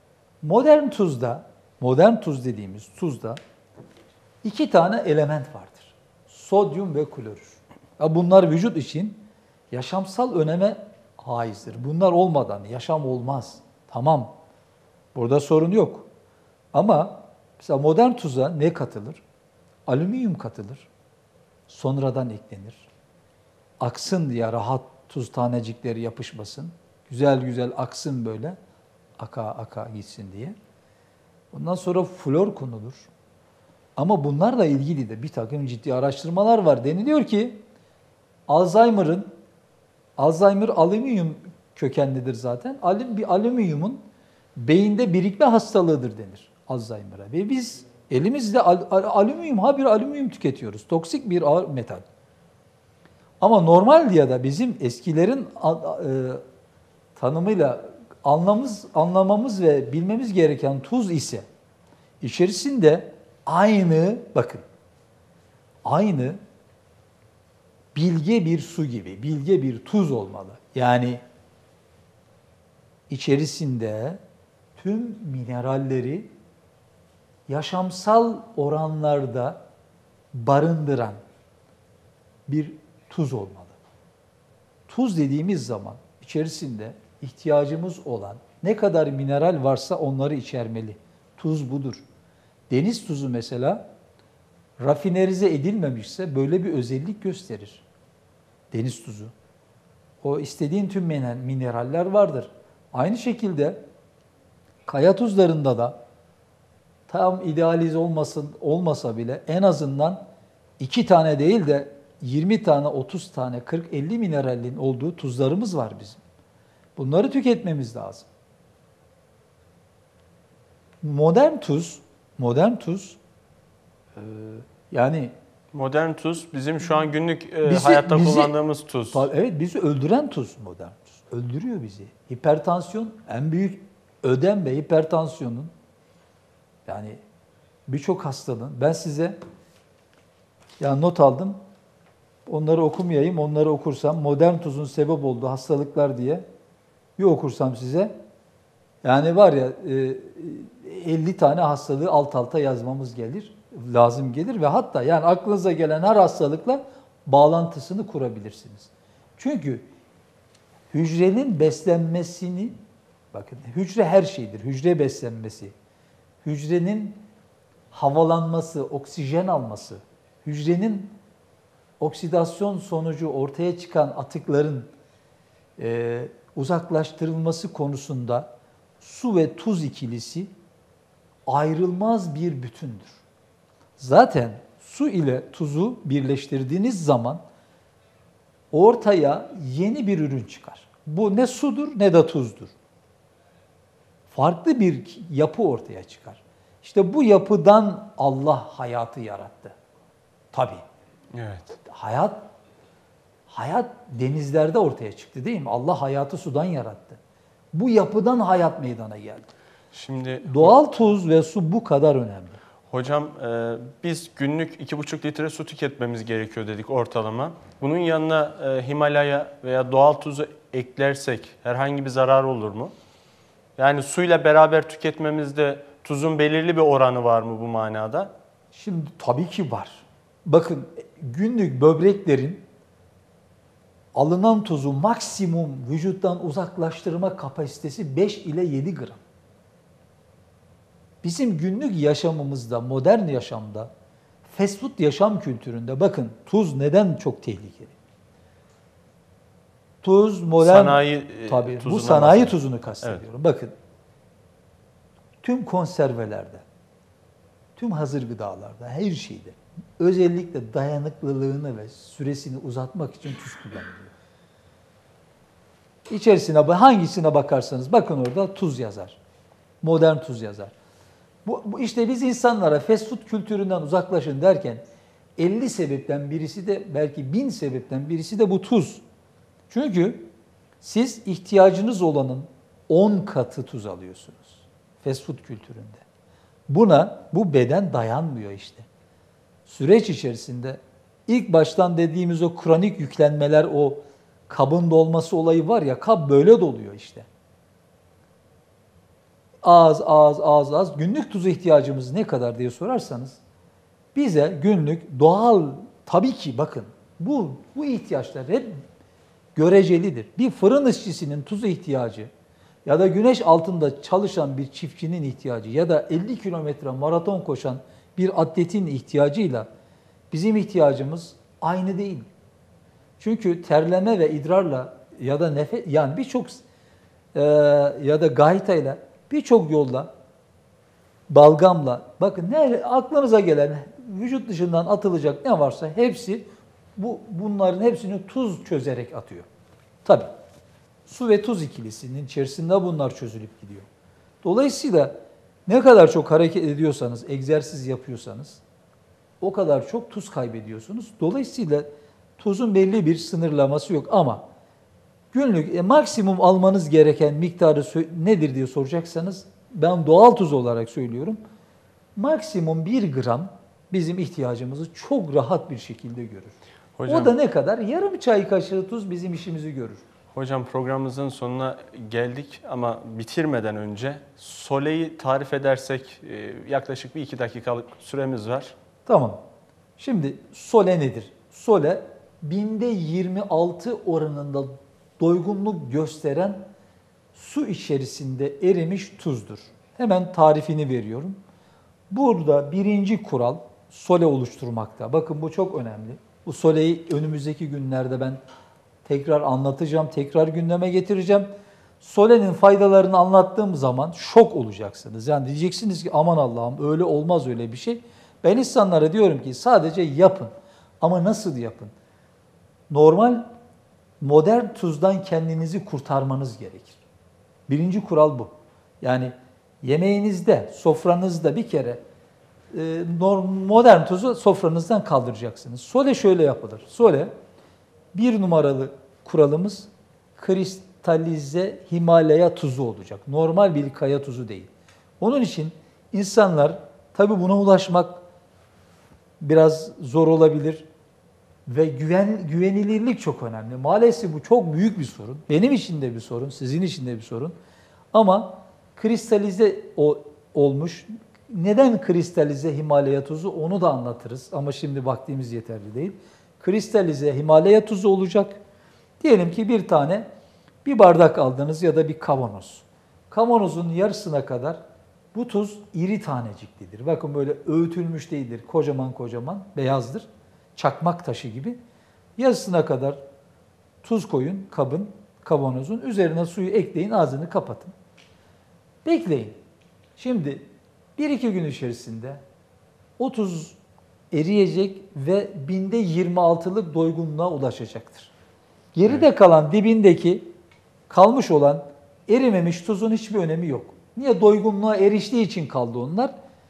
Modern tuz dediğimiz tuzda 2 tane element vardır. Sodyum ve klorür. Bunlar vücut için yaşamsal öneme haizdir. Bunlar olmadan yaşam olmaz. Tamam. Burada sorun yok. Ama mesela modern tuza ne katılır? Alüminyum katılır. sonradan eklenir. Aksın diye rahat tuz tanecikleri yapışmasın. Güzel güzel aksın böyle. Aka aka gitsin diye. Ondan sonra flor konulur. Ama bunlarla ilgili de bir takım ciddi araştırmalar var. Deniliyor ki Alzheimer alüminyum kökenlidir zaten. Bir alüminyumun beyinde birikme hastalığıdır denir Alzheimer'a. Ve biz elimizde habire alüminyum tüketiyoruz. Toksik bir ağır metal. Ama normal diye de bizim eskilerin tanımıyla anlamamız ve bilmemiz gereken tuz ise içerisinde aynı bilge bir su gibi, bilge bir tuz olmalı. Yani içerisinde tüm mineralleri yaşamsal oranlarda barındıran bir tuz olmalı. Tuz dediğimiz zaman içerisinde ihtiyacımız olan ne kadar mineral varsa onları içermeli. Tuz budur. Deniz tuzu mesela rafinerize edilmemişse böyle bir özellik gösterir. Deniz tuzu. O istediğin tüm mineraller vardır. Aynı şekilde kaya tuzlarında da tam idealize olmasa bile en azından 2 tane değil de 20 tane, 30 tane, 40-50 mineralin olduğu tuzlarımız var bizim. Bunları tüketmemiz lazım. Modern tuz yani Modern tuz bizim şu an günlük Bizi- hayatta bizi- kullandığımız tuz. evet bizi öldüren tuz modern tuz. Öldürüyor bizi. Hipertansiyon en büyük ödem ve hipertansiyonun yani birçok hastalığın ben size not aldım. Onları okumayayım. Onları okursam modern tuzun sebep olduğu hastalıklar diye bir okursam size yani var ya 50 tane hastalığı alt alta yazmamız lazım gelir ve hatta yani aklınıza gelen her hastalıkla bağlantısını kurabilirsiniz. Çünkü hücrenin beslenmesini bakın hücre her şeydir. Hücre beslenmesi, hücrenin havalanması, oksijen alması, hücrenin oksidasyon sonucu ortaya çıkan atıkların uzaklaştırılması konusunda su ve tuz ikilisi ayrılmaz bir bütündür. Zaten su ile tuzu birleştirdiğiniz zaman ortaya yeni bir ürün çıkar. Bu ne sudur ne de tuzdur. Farklı bir yapı ortaya çıkar. İşte bu yapıdan Allah hayatı yarattı. Tabii. Evet. Hayat denizlerde ortaya çıktı değil mi? Allah hayatı sudan yarattı. Bu yapıdan hayat meydana geldi. Şimdi Doğal tuz ve su bu kadar önemli. hocam biz günlük 2,5 litre su tüketmemiz gerekiyor dedik ortalama. Bunun yanına Himalaya veya doğal tuzu eklersek herhangi bir zarar olur mu? Yani suyla beraber tüketmemizde tuzun belirli bir oranı var mı bu manada? Şimdi tabii ki var. Bakın günlük böbreklerin alınan tuzu maksimum vücuttan uzaklaştırma kapasitesi 5 ile 7 gram. Bizim günlük yaşamımızda, modern yaşamda, fast food yaşam kültüründe bakın tuz neden çok tehlikeli? Tuz modern Sanayi tabii bu tuzundan sanayi bahsediyorum. tuzunu kastediyorum. Bakın tüm konservelerde, tüm hazır gıdalarda, her şeyde özellikle dayanıklılığını ve süresini uzatmak için tuz kullanılıyor. İçerisine hangisine bakarsanız bakın orada tuz yazar. Modern tuz yazar. Bu işte biz insanlara fast food kültüründen uzaklaşın derken 50 sebepten birisi de belki 1000 sebepten birisi de bu tuz. Çünkü siz ihtiyacınız olanın 10 katı tuz alıyorsunuz fast food kültüründe. Bu beden dayanmıyor işte. Süreç içerisinde ilk baştan dediğimiz o kronik yüklenmeler, o kabın dolması olayı var ya, kap böyle doluyor işte. Az. Günlük tuza ihtiyacımız ne kadar diye sorarsanız bize günlük doğal tabii ki bakın bu ihtiyaçlar hep görecelidir. Bir fırın işçisinin tuza ihtiyacı ya da güneş altında çalışan bir çiftçinin ihtiyacı ya da 50 kilometre maraton koşan bir atletin ihtiyacıyla bizim ihtiyacımız Aynı değil. Çünkü terleme ve idrarla ya da nefes, yani birçok ya da gaytayla, birçok yolla, balgamla, bakın ne aklınıza gelen vücut dışından atılacak ne varsa hepsi bunların hepsini tuz çözerek atıyor. Tabii su ve tuz ikilisinin içerisinde bunlar çözülüp gidiyor. Dolayısıyla ne kadar çok hareket ediyorsanız, egzersiz yapıyorsanız o kadar çok tuz kaybediyorsunuz. Dolayısıyla tuzun belli bir sınırlaması yok ama günlük maksimum almanız gereken miktarı nedir diye soracaksanız ben doğal tuz olarak söylüyorum. Maksimum 1 gram bizim ihtiyacımızı çok rahat bir şekilde görür. Hocam, o da ne kadar? Yarım çay kaşığı tuz bizim işimizi görür. Hocam programımızın sonuna geldik ama bitirmeden önce Sole'yi tarif edersek yaklaşık bir 2 dakikalık süremiz var. Tamam. Şimdi Sole nedir? Sole binde 26 oranında doygunluk gösteren su içerisinde erimiş tuzdur. Hemen tarifini veriyorum. Burada birinci kural Sole oluşturmakta. Bakın bu çok önemli. Bu Sole'yi önümüzdeki günlerde ben tekrar anlatacağım, tekrar gündeme getireceğim. Sole'nin faydalarını anlattığım zaman şok olacaksınız. Yani diyeceksiniz ki aman Allah'ım öyle olmaz öyle bir şey. Ben insanlara diyorum ki sadece yapın. Ama nasıl yapın? Normal, modern tuzdan kendinizi kurtarmanız gerekir. Birinci kural bu. Yani yemeğinizde, sofranızda bir kere modern tuzu sofranızdan kaldıracaksınız. Sole şöyle yapılır. Sole, bir numaralı kuralımız kristalize Himalaya tuzu olacak. Normal bir kaya tuzu değil. Onun için insanlar, tabii buna ulaşmak biraz zor olabilir ve güvenilirlik çok önemli. Maalesef bu çok büyük bir sorun. Benim için de bir sorun, sizin için de bir sorun. Ama kristalize olmuş. Neden kristalize Himalaya tuzu onu da anlatırız ama şimdi vaktimiz yeterli değil. Kristalize Himalaya tuzu olacak. Diyelim ki bir bardak aldınız ya da bir kavanoz. Kavanozun yarısına kadar bu tuz iri taneciklidir. Bakın böyle öğütülmüş değildir. Kocaman kocaman beyazdır. Çakmak taşı gibi. Yarısına kadar tuz koyun kavanozun. Üzerine suyu ekleyin, ağzını kapatın. Bekleyin. Şimdi 1-2 gün içerisinde o tuz eriyecek ve binde 26'lık doygunluğa ulaşacaktır. Geride kalan dibindeki kalmış olan erimemiş tuzun hiçbir önemi yok. Niye? Doygunluğa eriştiği için kaldı onlar.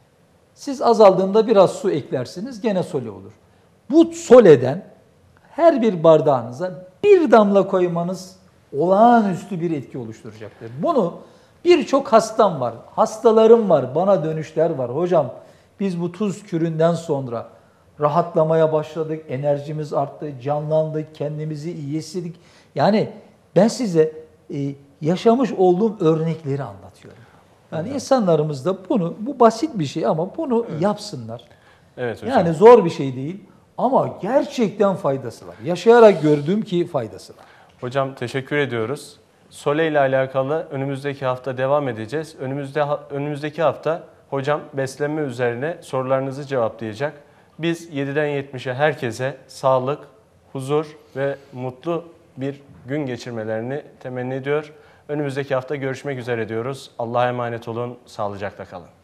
Siz azaldığında biraz su eklersiniz gene Sole olur. Bu Sole'den her bir bardağınıza bir damla koymanız olağanüstü bir etki oluşturacaktır. Bunu birçok hastam var, hastalarım var, bana dönüşler var. Hocam biz bu tuz küründen sonra rahatlamaya başladık, enerjimiz arttı, canlandık, kendimizi iyi hissettik. Yani ben size yaşamış olduğum örnekleri anlatıyorum. Yani insanlarımız da bu basit bir şey ama bunu yapsınlar. Evet hocam. Yani zor bir şey değil ama gerçekten faydası var. Yaşayarak gördüğüm ki faydası var. Hocam teşekkür ediyoruz. Sole ile alakalı önümüzdeki hafta devam edeceğiz. Önümüzdeki hafta hocam beslenme üzerine sorularınızı cevaplayacak. Biz 7'den 70'e herkese sağlık, huzur ve mutlu bir gün geçirmelerini temenni ediyor. Önümüzdeki hafta görüşmek üzere diyoruz. Allah'a emanet olun, sağlıcakla kalın.